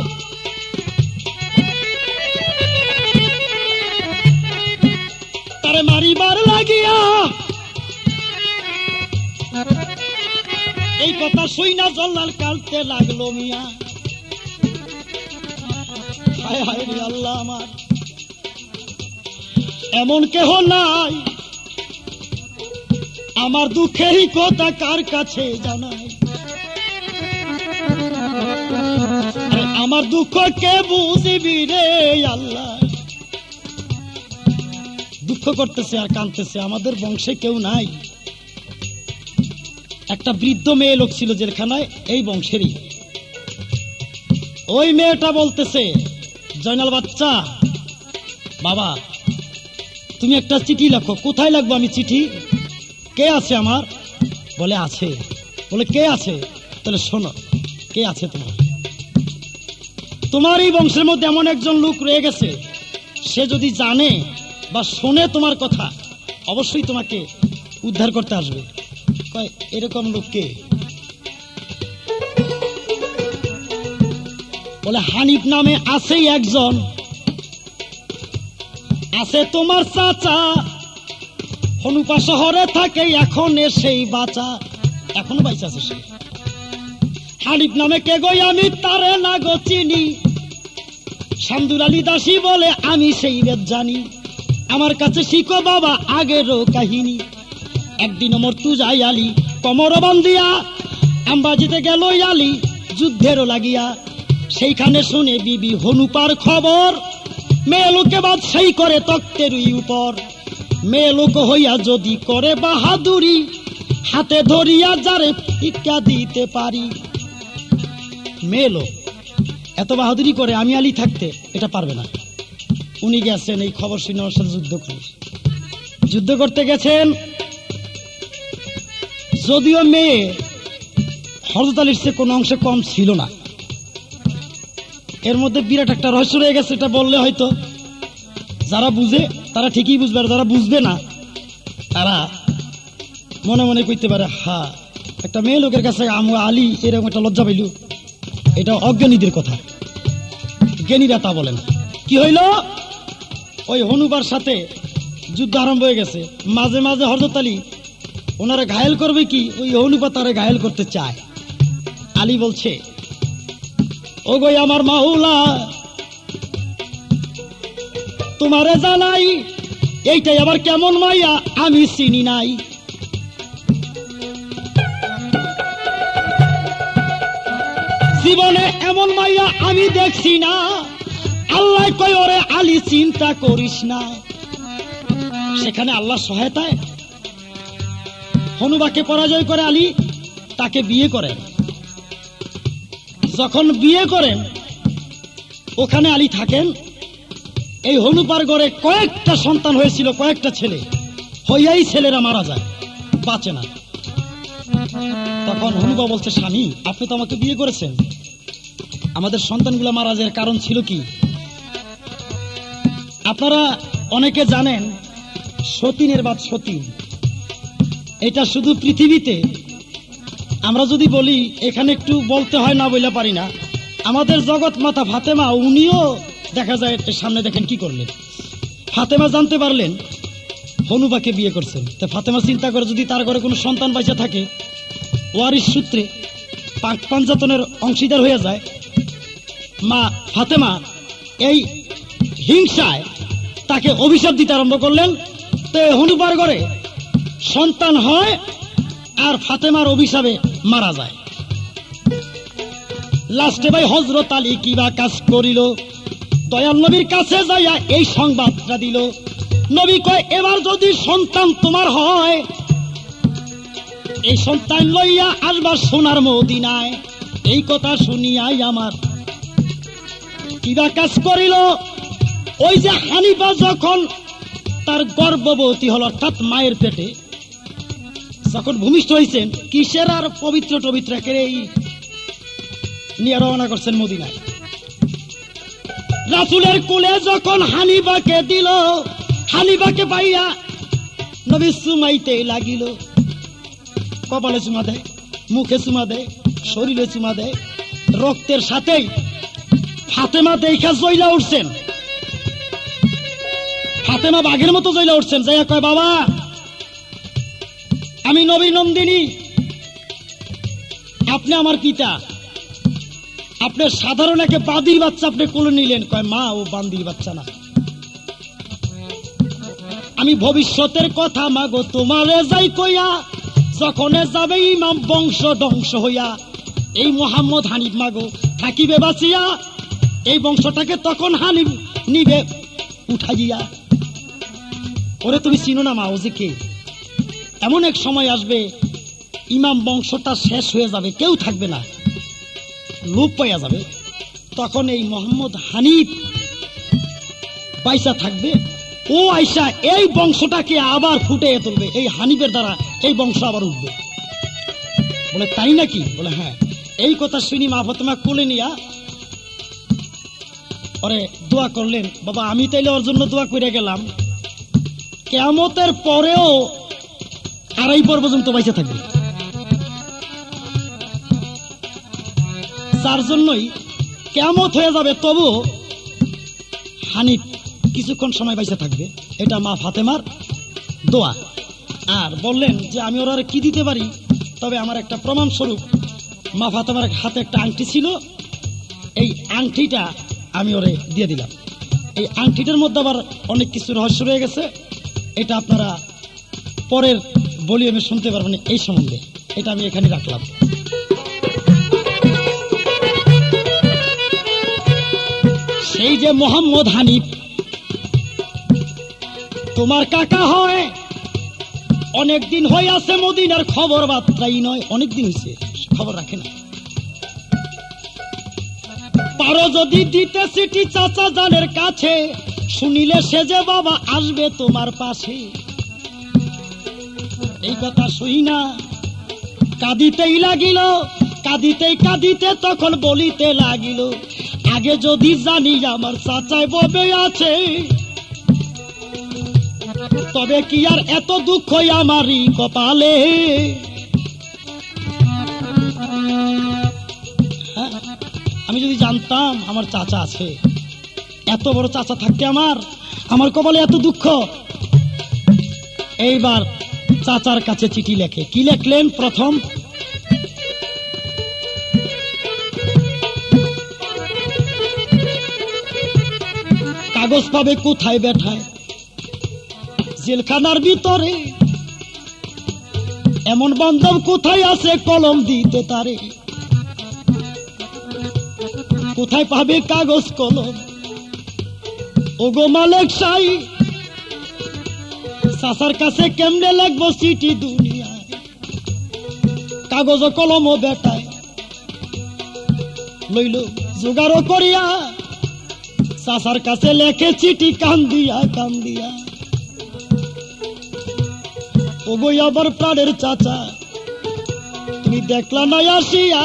তারে মারিবার লাগিয়া। এই কথা শুই না জল্লাল কালতে লাগলো মিয়া। হায় হায় রে আল্লাহ, আমার এমন কেহ নাই, আমার দুঃখের কথা কার কাছে জানাই। আমার দুঃখ কে বুঝিবি রে আল্লাহ। দুঃখ করতেছে আর কাঁদতেছে, আমাদের বংশে কেউ নাই। একটা বৃদ্ধ মেয়ে লোক ছিল জেলখানায়, এই বংশেরই। ওই মেয়েটা বলতেছে, জয়নাল বাচ্চা বাবা তুমি একটা চিঠি লেখো। কোথায় লাগবো আমি চিঠি? কে আছে আমার? বলে আছে। বলে কে আছে? তাহলে শোনো, কে আছে তোমার? তোমার এই বংশের মধ্যে এমন একজন লোক রয়ে গেছে, সে যদি জানে বা শোনে তোমার কথা অবশ্যই তোমাকে উদ্ধার করতে আসবে। কয় এরকম লোক কে? বলে হানিফ নামে আছে একজন, আছে তোমার চাচা, হনুপা শহরে থাকে, এখন সেই বাঁচা, এখনো বাইচা আছে সে। হানিফ নামে কে গই আমি তারে না গো চিনি, শামদুল আলী দাসী বলে আমি সেই বেদ জানি। আমার কাছে শিখো বাবা আগেরও কাহিনী। একদিন মর্তু যাই আলী কমর বান্ধিয়া, আম্বাজিতে গেল আলী যুদ্ধেরও লাগিয়া। সেইখানে শুনে বিবি হনুপার খবর, মেয়ে লোকে বাদশাহী করে তক্তের উপর। মেয়ে লোক হইয়া যদি করে বাহাদুরি, হাতে ধরিয়া যারে ভিক্ষা দিতে পারি। মেয়ে লোক এত বাহাদুরি করে, আমি আলী থাকতে এটা পারবে না। উনি গেছেন এই খবর শুনে আমার সাথে যুদ্ধ করে, যুদ্ধ করতে গেছেন। যদিও মেয়ে হযরত আলীর চেয়ে কোনো অংশে কম ছিল না, এর মধ্যে বিরাট একটা রহস্য রয়ে গেছে। এটা বললে হয়তো যারা বুঝে তারা ঠিকই বুঝবে, আর যারা বুঝবে না তারা মনে মনে কইতে পারে হা একটা মেয়ে লোকের কাছে আমরা আলী এরকম একটা লজ্জা পাইল। এটা অজ্ঞানীদের কথা, জ্ঞানীরা তা বলেন। কি হইল? ওই হনুবার সাথে যুদ্ধ আরম্ভ হয়ে গেছে। মাঝে মাঝে হযরত আলী ওনারা ঘায়েল করবে কি, ওই হনুবা তারে ঘায়েল করতে চায়। আলী বলছে ও গো আমার মাওলা, তোমারে জানাই এইটাই আবার কেমন মাইয়া আমি চিনি নাই। জীবনে এমন মাইয়া আমি দেখছি না। আল্লাহ কয় ওরে আলী চিন্তা করিস না। সেখানে আল্লাহ সহায়তায় হনুবাকে পরাজয় করে আলী তাকে বিয়ে করেন। যখন বিয়ে করেন ওখানে আলী থাকেন। এই হনুপার ঘরে কয়েকটা সন্তান হয়েছিল, কয়েকটা ছেলে হইয়াই ছেলেরা মারা যায়, বাঁচে না। তখন হনুবা বলছে স্বামী আপনি তো আমাকে বিয়ে করেছেন, আমাদের সন্তানগুলো মারা যাওয়ার কারণ ছিল কি? আপনারা অনেকে জানেন সতীনের বাদ সতীন, এটা শুধু পৃথিবীতে। আমরা যদি বলি এখানে একটু বলতে হয় না, বইলে পারি না। আমাদের জগৎ মাতা ফাতেমা, উনিও দেখা যায় সামনে দেখেন কি করলেন। ফাতেমা জানতে পারলেন হনুবাকে বিয়ে করছেন, তো ফাতেমা চিন্তা করে যদি তার ঘরে কোনো সন্তান বাইচা থাকে, ওয়ারিশ সূত্রে পাক পাঞ্জাতনের অংশীদার হয়ে যায়। মা ফাতেমা এই হিংসায় তাকে অভিশাপ দিতে আরম্ভ করলেন। তো হনুবার ঘরে সন্তান হয় আর ফাতেমার অভিশাপে মারা যায়। লাস্টে ভাই হযরত আলী কিবা কাজ করিল, দয়াল নবীর কাছে যাইয়া এই সংবাদটা দিল। নবী কয়, এবার যদি সন্তান তোমার হয়, এই সন্তান লইয়া আসবার সোনার মদিনায়। এই কথা শুনিয়াই আমার কিবা কাজ করিল। ওই যে হানিফা যখন তার গর্ভবতী হল, অর্থাৎ মায়ের পেটে যখন ভূমিষ্ঠ হয়েছেন, কিসের আর পবিত্র টবিত্র এই নিয়ে রওনা করছেন মদিনায়। রাসূলের কোলে যখন হানিফাকে দিল, হানিফাকে পাইয়া নবী চুমাইতে লাগিল। কপালে চুমা দেয়, মুখে চুমা দেয়, শরীরে চুমা দেয়। রক্তের সাথেই ফাতেমা দেখা জইলা উঠছেন। ফাতেমা বাঘের মতো জইলা উঠছেন, যাইয়া কয়, বাবা আমি নবী নন্দিনী, আপনি আমার পিতা, আপনার সাধারণ একে বান্দির বাচ্চা আপনি কোলে নিলেন। কয়, মা ও বান্দির বাচ্চা না, আমি ভবিষ্যতের কথা মাগো তোমারে যাই কইয়া, যখন যাবে ইমাম বংশ ধ্বংস হইয়া, এই মোহাম্মদ হানিফ মাগো থাকিবে বাঁচিয়া, এই বংশটাকে তখন হানিফ নিবে উঠাইয়া। ওরে তুমি চিনো না মা, ও যে কে? এমন এক সময় আসবে ইমাম বংশটা শেষ হয়ে যাবে, কেউ থাকবে না, লোপ পাইয়া যাবে। তখন এই মোহাম্মদ হানিফ পয়সা থাকবে, ও আইসা এই বংশটাকে আবার ফুটিয়ে তুলবে, এই হানিফের দ্বারা এই বংশ আবার উঠবে। বলে তাই নাকি? বলে হ্যাঁ। এই কথা শুনি মা ফাতেমা কোলে নিয়া পরে দোয়া করলেন, বাবা আমি তাইলে ওর জন্য দোয়া করে গেলাম, কিয়ামতের পরেও আড়াই পর পর্যন্ত বাইসা থাকবে, যার জন্যই কিয়ামত হয়ে যাবে তবু হানিফ কিছুক্ষণ সময় বাইসা থাকবে। এটা মা ফাতেমার দোয়া। আর বললেন যে আমি ওরা কি দিতে পারি, তবে আমার একটা প্রমাণ স্বরূপ মা ফাতেমার হাতে একটা আংটি ছিল, এই আংটিটা আমি ওরে দিয়ে দিলাম। এই আংটিটার মধ্যে আবার অনেক কিছু রহস্য রয়ে গেছে, এটা আপনারা পরের ভলিউমে শুনতে পারবেন এই সম্বন্ধে। এটা আমি এখানে রাখলাম। সেই যে মোহাম্মদ হানিফ তোমার কাকা হয়, অনেকদিন হয়ে আছে মদিনার খবর বার্তাই নয়, অনেকদিন হয়েছে খবর রাখে না। পারো যদি দিতে চিঠি চাচা জানের কাছে, শুনিলে সে যে বাবা আসবে তোমার পাশে। এই কথা শুই না কাঁদিতেই লাগিল, কাঁদিতেই কাঁদিতে তখন বলিতে লাগিল, আগে যদি জানি আমার চাচাই ববে আছে, তবে কি আর এত দুঃখ আমারই কপালে। আমি যদি জানতাম আমার চাচা আছে, এত বড় চাচা থাকতে আমার আমার কপালে এত দুঃখ। এইবার চাচার কাছে চিঠি লেখে। কি লেখলেন? প্রথম কাগজ পাবে কোথায় বেঠায়, জেলখানার ভিতরে এমন বান্ধব কোথায় আছে কলম দিতে তারে, কোথায় পাবে কাগজ কলম, ওগো মালিক সাই চাচার কাছে কেমনে লাগবো চিঠি দুনিয়ায়, কাগজ কলম বেটায় লইল জোগাড় করিয়া, চাচার কাছে লেখে চিঠি কান্দিয়া কান্দিয়া, ওগো আবার প্রাণের চাচা তুমি দেখলা না আসিয়া,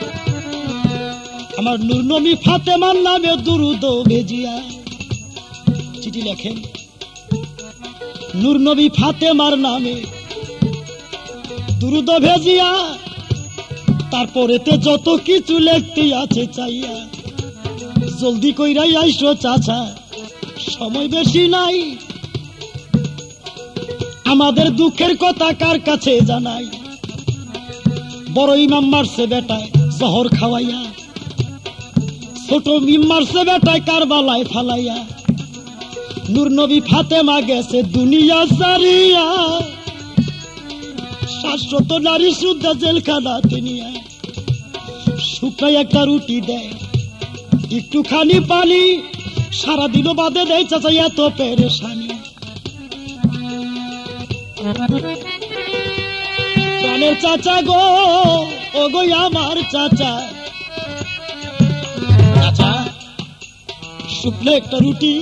আমার নূর নবী ফাতেমার নামে দুরুদ ভেজিয়া, চিঠি লেখেন নূর নবী ফাতেমার নামে দুরুদ ভেজিয়া, তারপরেতে যত কিছু লিখতে আছে চাইয়া, জলদি কইরাই আইসো চাচা, সময় বেশি নাই, আমাদের দুঃখের কথা কার কাছে জানাই। বড় ইমাম মারছে বেটায় জহর খাওয়াইয়া, ছোট ইমাম মারছে বেটায় কারবালায় ফালাইয়া, নূর নবী ফাতেমা গেছে দুনিয়া সারিয়া, শাশ্বত নারী শুদ্ধ জেলখানা তিনিয়া। শুকাই একটা রুটি দেয় একটুখানি পানি, সারাদিনও বাদে দেয় চাচা এত পেরেশানি। প্রাণের চাচা গো, ও গো আমার চাচা, চাচা শুকনো একটা রুটি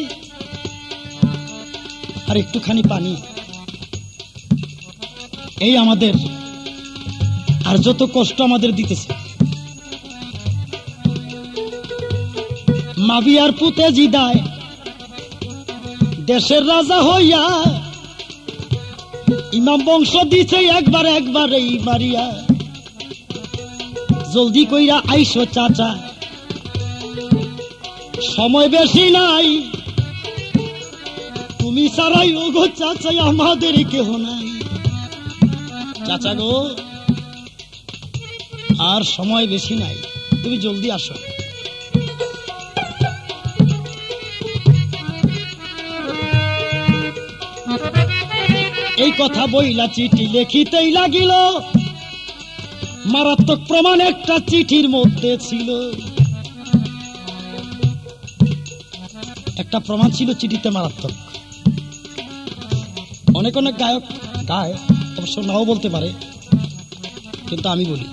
আর একটুখানি পানি, এই আমাদের আর যত কষ্ট আমাদের দিতেছে। মাবিয়ার পুতে জিদায় দেশের রাজা হইয়া, ইমাম বংশ দিছে একবার একবার এই মারিয়া, জলদি কইরা আইসো চাচা, সময় বেশি নাই, তুমি সারাই ও গো চাচা আমাদের কেহ নাই। চাচা গো আর সময় বেশি নাই, তুমি জলদি আসো। এই কথা বইলা চিঠি লেখিতেই লাগিল, মারাত্মক প্রমাণ একটা চিঠির মধ্যে ছিল, একটা প্রমাণ ছিল চিঠিতে মারাত্মক। অনেক অনেক গায়ক গায়, অবশ্য নাও বলতে পারে, কিন্তু আমি বলি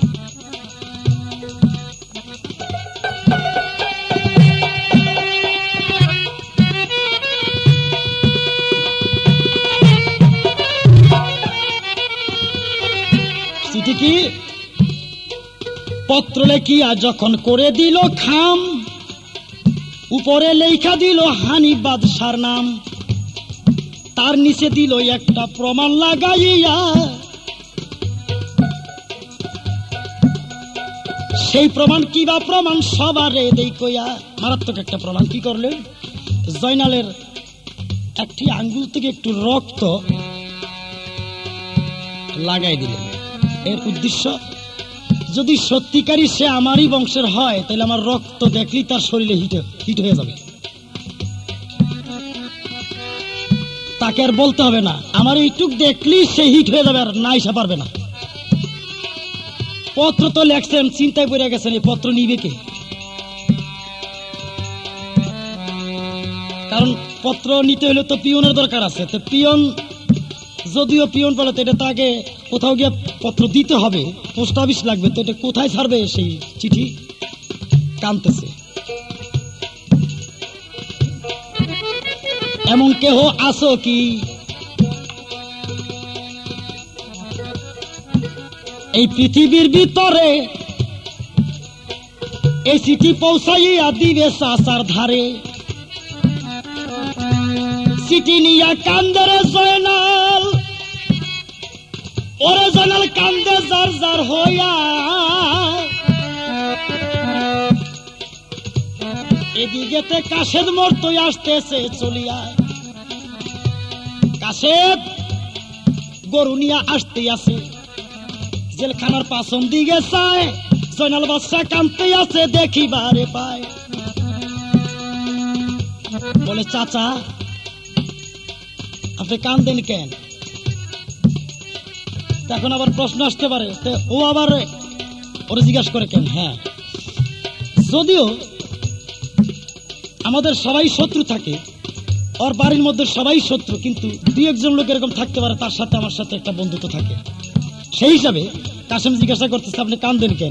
চিঠি কি পত্র লেখিয়া যখন করে দিল খাম, উপরে লেখা দিল হানি বাদশার নাম, তার নিচে দিল একটা প্রমাণ লাগাইয়া, সেই প্রমাণ কিবা প্রমাণ সবারে দেই কইয়া, মারাত্মক একটা প্রমাণ কি করলেন, জয়নালের একটি আঙ্গুল থেকে একটু রক্ত লাগাই দিলেন। এর উদ্দেশ্য, যদি সত্যিকারই সে আমারই বংশের হয় তাহলে আমার রক্ত দেখলেই তার শরীরে হিট হিট হয়ে যাবে, তাকে আর বলতে হবে না, আমার এইটুক দেখলেই সে হিট হয়ে যাবে, আর না এসে পারবে না। পত্র তো লেখছেন, চিন্তায় পড়ে গেছেন এই পত্র নিবে কে, কারণ পত্র নিতে হলে তো পিয়নের দরকার আছে, তো পিয়ন যদিও পিয়ন বলে তো এটা তাকে কোথাও গিয়ে পত্র দিতে হবে, পোস্ট অফিস লাগবে, তো এটা কোথায় ছাড়বে সেই চিঠি, কানতেছে। এমন কেহ আছো কি এই পৃথিবীর ভিতরে, এই চিঠি পৌঁছাইয়া দিবে চাচার ধারে, চিঠি নিয়া কান্দরে জয়নাল, ওরে জয়নাল কান্দে যার যার হইয়া, এদিকেতে কাশেদ মরতই আসতেছে চলিয়া, কাশেদ গরু নিয়া আসতে আছে, জেলখানার পাশন দিকে চায়, জয়নাল বাদশা কান্দতে আছে দেখিবারে পায়, বলে চাচা আপনি কান্দেন কেন? এখন আবার প্রশ্ন আসতে পারে, ও আবার ওরে জিজ্ঞাসা করে কেন? হ্যাঁ, যদিও আমাদের সবাই শত্রু থাকে, ওর বাড়ির মধ্যে সবাই শত্রু, কিন্তু দুই একজন লোক এরকম থাকতে পারে তার সাথে আমার সাথে একটা বন্ধুত্ব থাকে, সেই হিসাবে কাশেম জিজ্ঞাসা করতেছে আপনি কান্দেন কেন?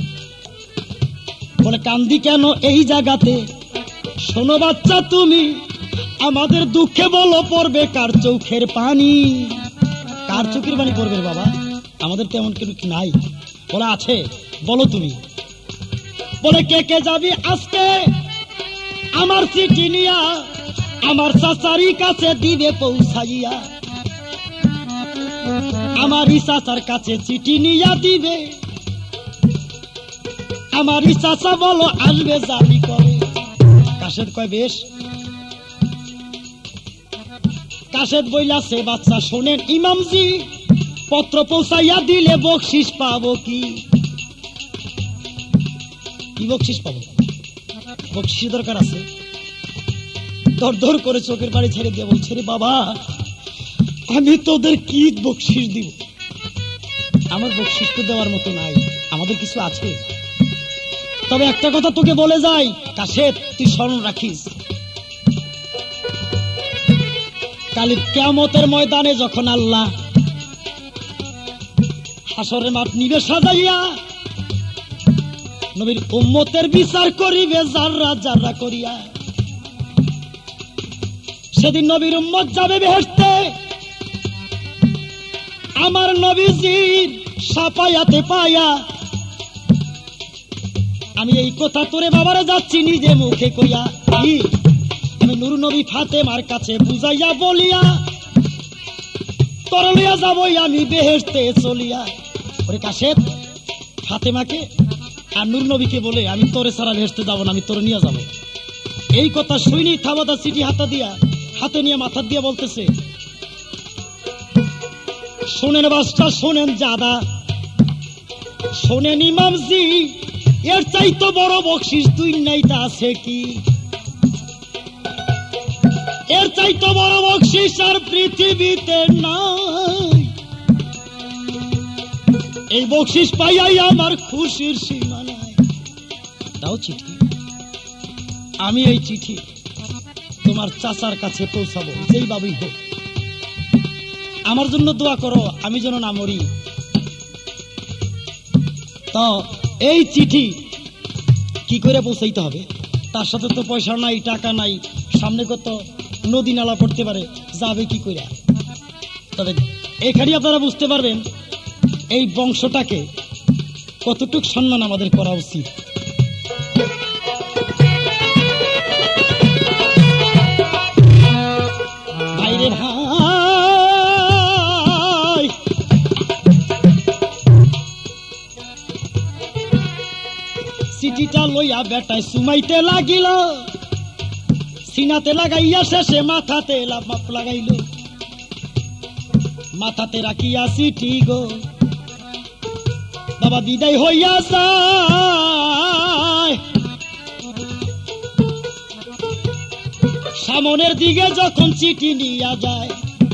বলে কান্দি কেন এই জায়গাতে, শোনো বাচ্চা তুমি আমাদের দুঃখে বলো পড়বে কার চোখের পানি। কার চোখের পানি পড়বে বাবা, আমাদের তেমন কিছু নাই। বলে আছে, বলো তুমি। বলে কে কে যাবি আজকে আমার চিঠি নিয়া, আমার চাচারি কাছে দিবে পৌঁছাইয়া, আমারই চাচার কাছে চিঠি নিয়া দিবে, আমারই চাচা বলো আসবে জানি করে। কাশেদ কয় বেশ। কাশেদ বইলাছে বাচ্চা শোনেন ইমামজি, পত্র পৌঁছাইয়া দিলে বকশিস পাবো কি? কি বকশিস পাবো? বকশিস দরকার আছে। দর দর করে চোখের বাড়ি ছেড়ে দিয়ে বলছে রে বাবা, আমি তোদের কি বকশিস দিব? আমার বকশিস তো দেওয়ার মতো নাই, আমাদের কিছু আছে। তবে একটা কথা তোকে বলে যাই কাশেদ, তুই স্মরণ রাখিস, কাল কিয়ামতের ময়দানে যখন আল্লাহ হাসরের মাঠ নিবে সাজাইয়া, নবীর উম্মতের বিচার করিবে জাররা জাররা করিয়া। সেদিন নবীর উম্মত যাবে বেহেশতে, আমার নবীজির সাফায়াতে পায়া। আমি এই কথা তোরে বাবারে যাচ্ছি নিজে মুখে কইয়া, আমি নূর নবী ফাতেমার কাছে বুঝাইয়া বলিয়া, তোর লইয়া যাবই আমি বেহেশতে চলিয়া। ওরে কাশেদ, ফাতেমাকে আর নূর নবীকে বলে আমি তোরে ছাড়া বেহেশতে যাবো না, আমি তোরে নিয়ে যাবো। এই কথা শুনি থাবাদা চিঠি হাতা দিয়া হাতে নিয়ে মাথা দিয়া বলতেছে, শোনেন বাসটা, শোনেন জাদা, শোনেন ইমামজি, এর চাইতো বড় বকশিস দুই নাইতা আছে কি? এর চাইতো বড় বকশিস আর পৃথিবীতে নাই। এই বকশিস পাইয়াই আমার খুশির সীমা নাই। দাও চিঠি, আমি এই চিঠি তোমার চাচার কাছে পৌঁছাবো, যেই বাবুই হোক। আমার জন্য দোয়া করো, আমি যেন না মরি। তো এই চিঠি কি করে পৌঁছাইতে হবে? তার সাথে তো পয়সা নাই, টাকা নাই, সামনে কত নদী নালা পড়তে পারে, যাবে কি করে? তবে এখানে আপনারা বুঝতে পারবেন এই বংশটাকে কতটুক সম্মান আমাদের করা উচিত। বাইরের হাই চিঠিটা লইয়া বেটায় সুমাইতে লাগিল, সিনাতে লাগাইয়া শেষে মাথাতে মাপ লাগাইল, মাথাতে রাখিয়া চিঠি গো বাবা বিদায় হইয়া যায়। সামনের দিকে যখন চিঠি নিয়া যায়,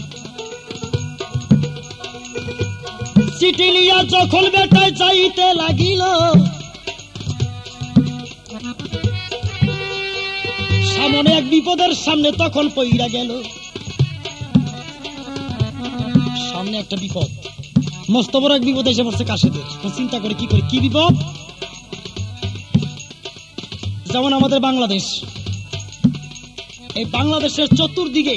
চিঠি নিয়া যখন বেটায় যাইতে লাগিল, সামনে এক বিপদের সামনে তখন পইরা গেল। সামনে একটা বিপদ, মস্ত বড় এক বিপদ এসে পড়ছে কাশেদের। চিন্তা করে কি করে, কি বিপদ? যেমন আমাদের বাংলাদেশ, এই বাংলাদেশের চতুর্দিকে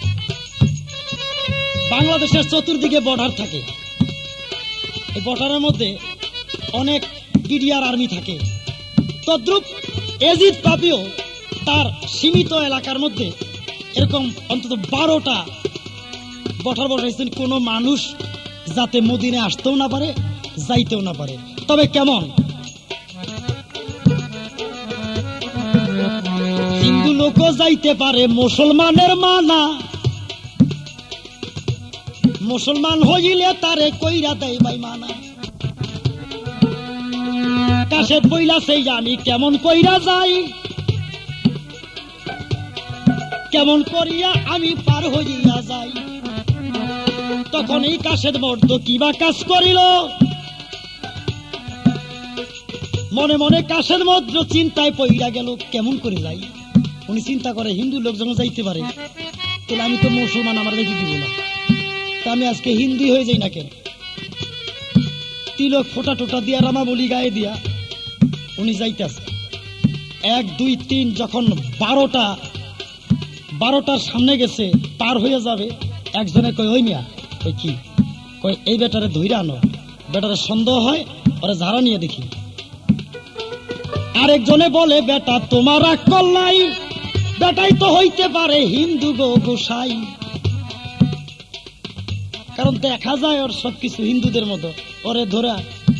বাংলাদেশের চতুর্দিকে বর্ডার থাকে। এই বর্ডারের মধ্যে অনেক বিডিআর আর্মি থাকে। তদ্রুপ এজিদ পাপিও তার সীমিত এলাকার মধ্যে এরকম অন্তত বারোটা বর্ডার বসাইছেন, কোনো মানুষ যাতে মদিনায় আসতেও না পারে, যাইতেও না পারে। তবে কেমন? হিন্দু লোকও যাইতে পারে, মুসলমানের মানা, মুসলমান হইলে তারে কইরা দেয় ভাই মানা। কাশেদ বইলাছে জানি কেমন কইরা যাই, কেমন করিয়া আমি পার হইয়া যাই। তখন এই কাশেদ মর্দ কিবা কাজ করিল, মনে মনে কাশেদ মর্দ চিন্তায় পইরা গেল কেমন করে যাই। উনি চিন্তা করে হিন্দু লোক যখন যাইতে পারে, তাহলে আমি তো মুসলমান, আমার দেখি দিব না, তা আমি আজকে হিন্দু হয়ে যাই না কেন? তিলক ফোটা টোটা দিয়া রামা বলি গায়ে দিয়া উনি যাইতেছে। এক দুই তিন যখন বারোটা বারোটার সামনে গেছে, পার হয়ে যাবে, একজনে কয় ওই মিয়া, কই কি কয় এই বেটারে ধইরা আনো, বেটারে সন্দেহ হয়, ওরা ঝাড়া নিয়ে দেখি। আরেকজনে বলে বেটা তোমার আকল নাই, বেটাই তো হইতে পারে হিন্দু গো গোসাই, কারণ দেখা যায় ওর সবকিছু হিন্দুদের মতো। ওরে ধরা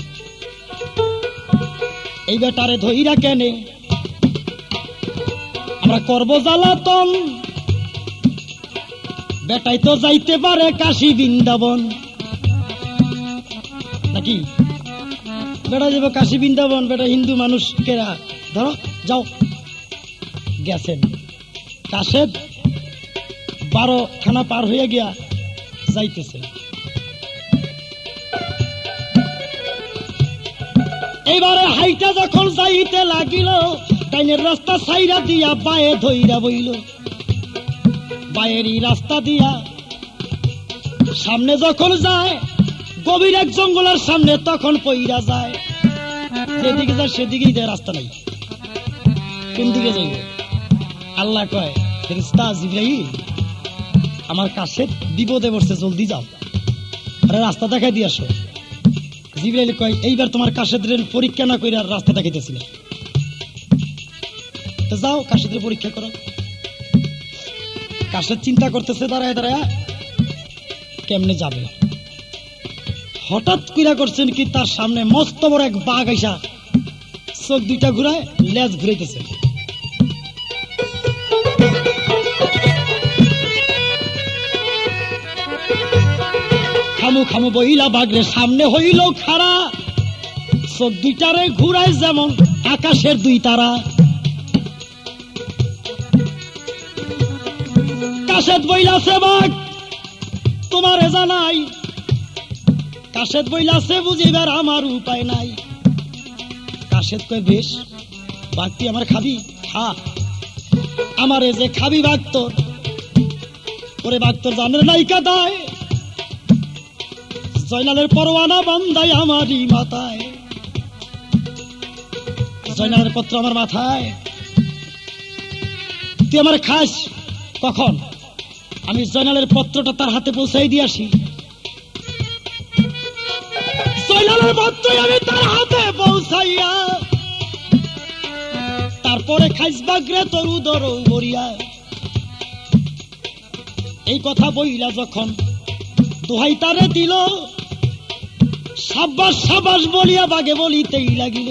এই বেটারে ধইরা কেনে আমরা করব জ্বালাতন, বেটাই তো যাইতে পারে কাশী বৃন্দাবন, নাকি বেটা যাবো কাশী বৃন্দাবন, বেটা হিন্দু মানুষ কেরা, ধরো যাও। গেছেন কাশেদ বারো খানা পার হয়ে গিয়া যাইতেছে। এইবারে হাইটা যখন যাইতে লাগিল, ডাইনের রাস্তা সাইরা দিয়া বায়ে ধইরা বইল, বায়েরই রাস্তা দিয়া সামনে যখন যায়, গভীর এক জঙ্গলের সামনে তখন পইরা যায়। যেদিকে যায় সেদিকেই যায়, রাস্তা নাই, কোন দিকে যাইব? আল্লাহ কয় ফেরেশতা জিবরাইল আমার কাছে বিপদে পড়ছে, জলদি যাও, আরে রাস্তা দেখাই দিয়ে আসো। জিবরাইল কয় এইবার তোমার কাশেদের পরীক্ষা না করে আর রাস্তা দেখাইতেছিল, তো যাও কাশেদের পরীক্ষা করো। কাশেদ চিন্তা করতেছে দাঁড়ায় দাঁড়ায় কেমনে যাবে। হঠাৎ কইরা করছেন কি, তার সামনে মস্ত বড় এক বাঘ আইসা চোখ দুইটা ঘুরায়, লেজ ঘুরাইতেছে। খামু খামু বহিলা বাঘরে সামনে হইল খাড়া, চোখ দুইটারে ঘুরায় যেমন আকাশের দুই তারা। কাশেদ বইলাছে বাঘ তোমারে জানাই, কাশেদ বইলাছে বুঝিবার আমার উপায় নাই। কাশেদ কয় বেশ, বাঘ তুই আমার খাবি, খা, আমারে যে খাবি বাঘ তোর, ওরে বাঘ তোর জানের নাইকা দায়, জয়নালের পরোয়ানা বান্ধাই আমারই মাথায়, জয়নালের পত্র আমার মাথায়, তুই আমার খাস কখন? আমি জয়নালের পত্রটা তার হাতে পৌঁছাই দিয়ে আসি। জয়নালের পত্র আমি তার হাতে পৌঁছাইয়া তারপরে খাইস বাগরে তোর উদর ভরিয়া। এই কথা বইলা যখন দোহাই তারে দিল, সাব্বাস সাব্বাস বলিয়া বাগে বলিতেই লাগিল,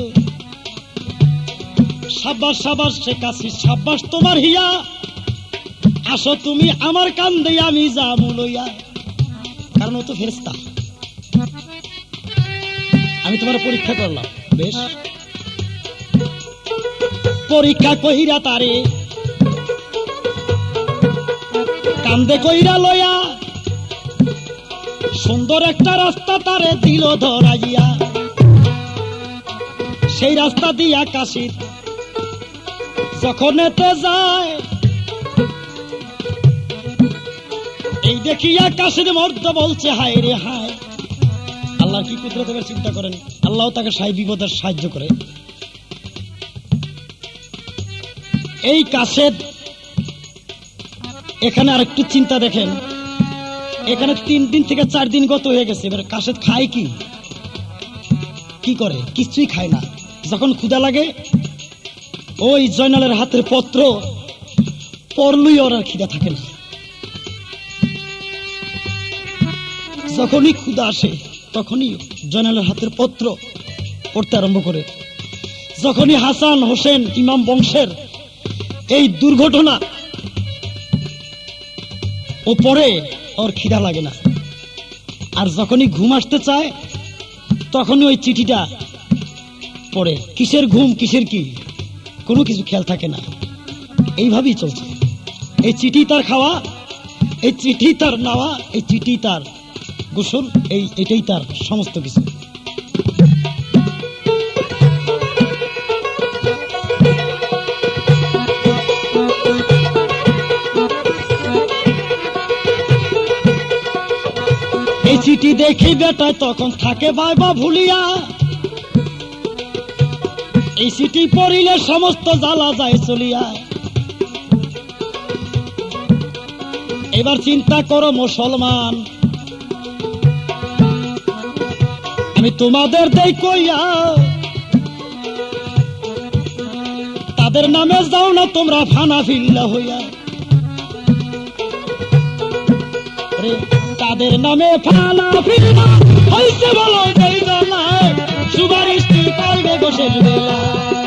সাব্বাস সাব্বাস সে কাছে সাব্বাস তোমার হিয়া, আসো তুমি আমার কান্দে আমি যামু লইয়া। কারণ ও তো ফেরেশতা, আমি তোমার পরীক্ষা করলাম। বেশ, পরীক্ষা কইরা তারে কান্দে কইরা লইয়া সুন্দর একটা রাস্তা তারে দিল ধরাইয়া। সেই রাস্তা দিয়া কাশীর যখন এতে যায়, এই দেখিয়া কাশীর মর্দ বলছে হায় রে হায়। আল্লাহ কি কুদরত চিন্তা করেন, আল্লাহ তাকে সাই বিপদের সাহায্য করে। এই কাশেদ এখানে আরেকটু চিন্তা দেখেন, এখানে তিন দিন থেকে চার দিন গত হয়ে গেছে। এবার কাশেদ খায় কি, কি করে? কিছুই খায় না। যখন ক্ষুধা লাগে ওই জয়নালের হাতের পত্র পড়লই ওর আর খিদা থাকে না। যখনই ক্ষুধা আসে তখনই জয়নালের হাতের পত্র পড়তে আরম্ভ করে। যখনই হাসান হোসেন ইমাম বংশের এই দুর্ঘটনা ও পড়ে, ওর খিদা লাগে না। আর যখনই ঘুম আসতে চায় তখনই ওই চিঠিটা পড়ে। কিসের ঘুম কিসের কি কোনো কিছু খেয়াল থাকে না। এইভাবেই চলছে। এই চিঠি তার খাওয়া, এই চিঠি তার নেওয়া, এই চিঠি তার গোসল, এই এটাই তার সমস্ত কিছু। এই চিঠি দেখি বেটা তখন থাকে ভাইবা ভুলিয়া, এই চিঠি পড়িলে সমস্ত জ্বালা যায় চলিয়া। এবার চিন্তা করো মুসলমান, আমি তোমাদের দেই কইয়া তাদের নামে যাও না তোমরা ফানা ফিল্লা হইয়া রে, তাদের নামে ফানা ফিল্লা হইছে বলো দেই না সুপারিশ করবে বসে বেলা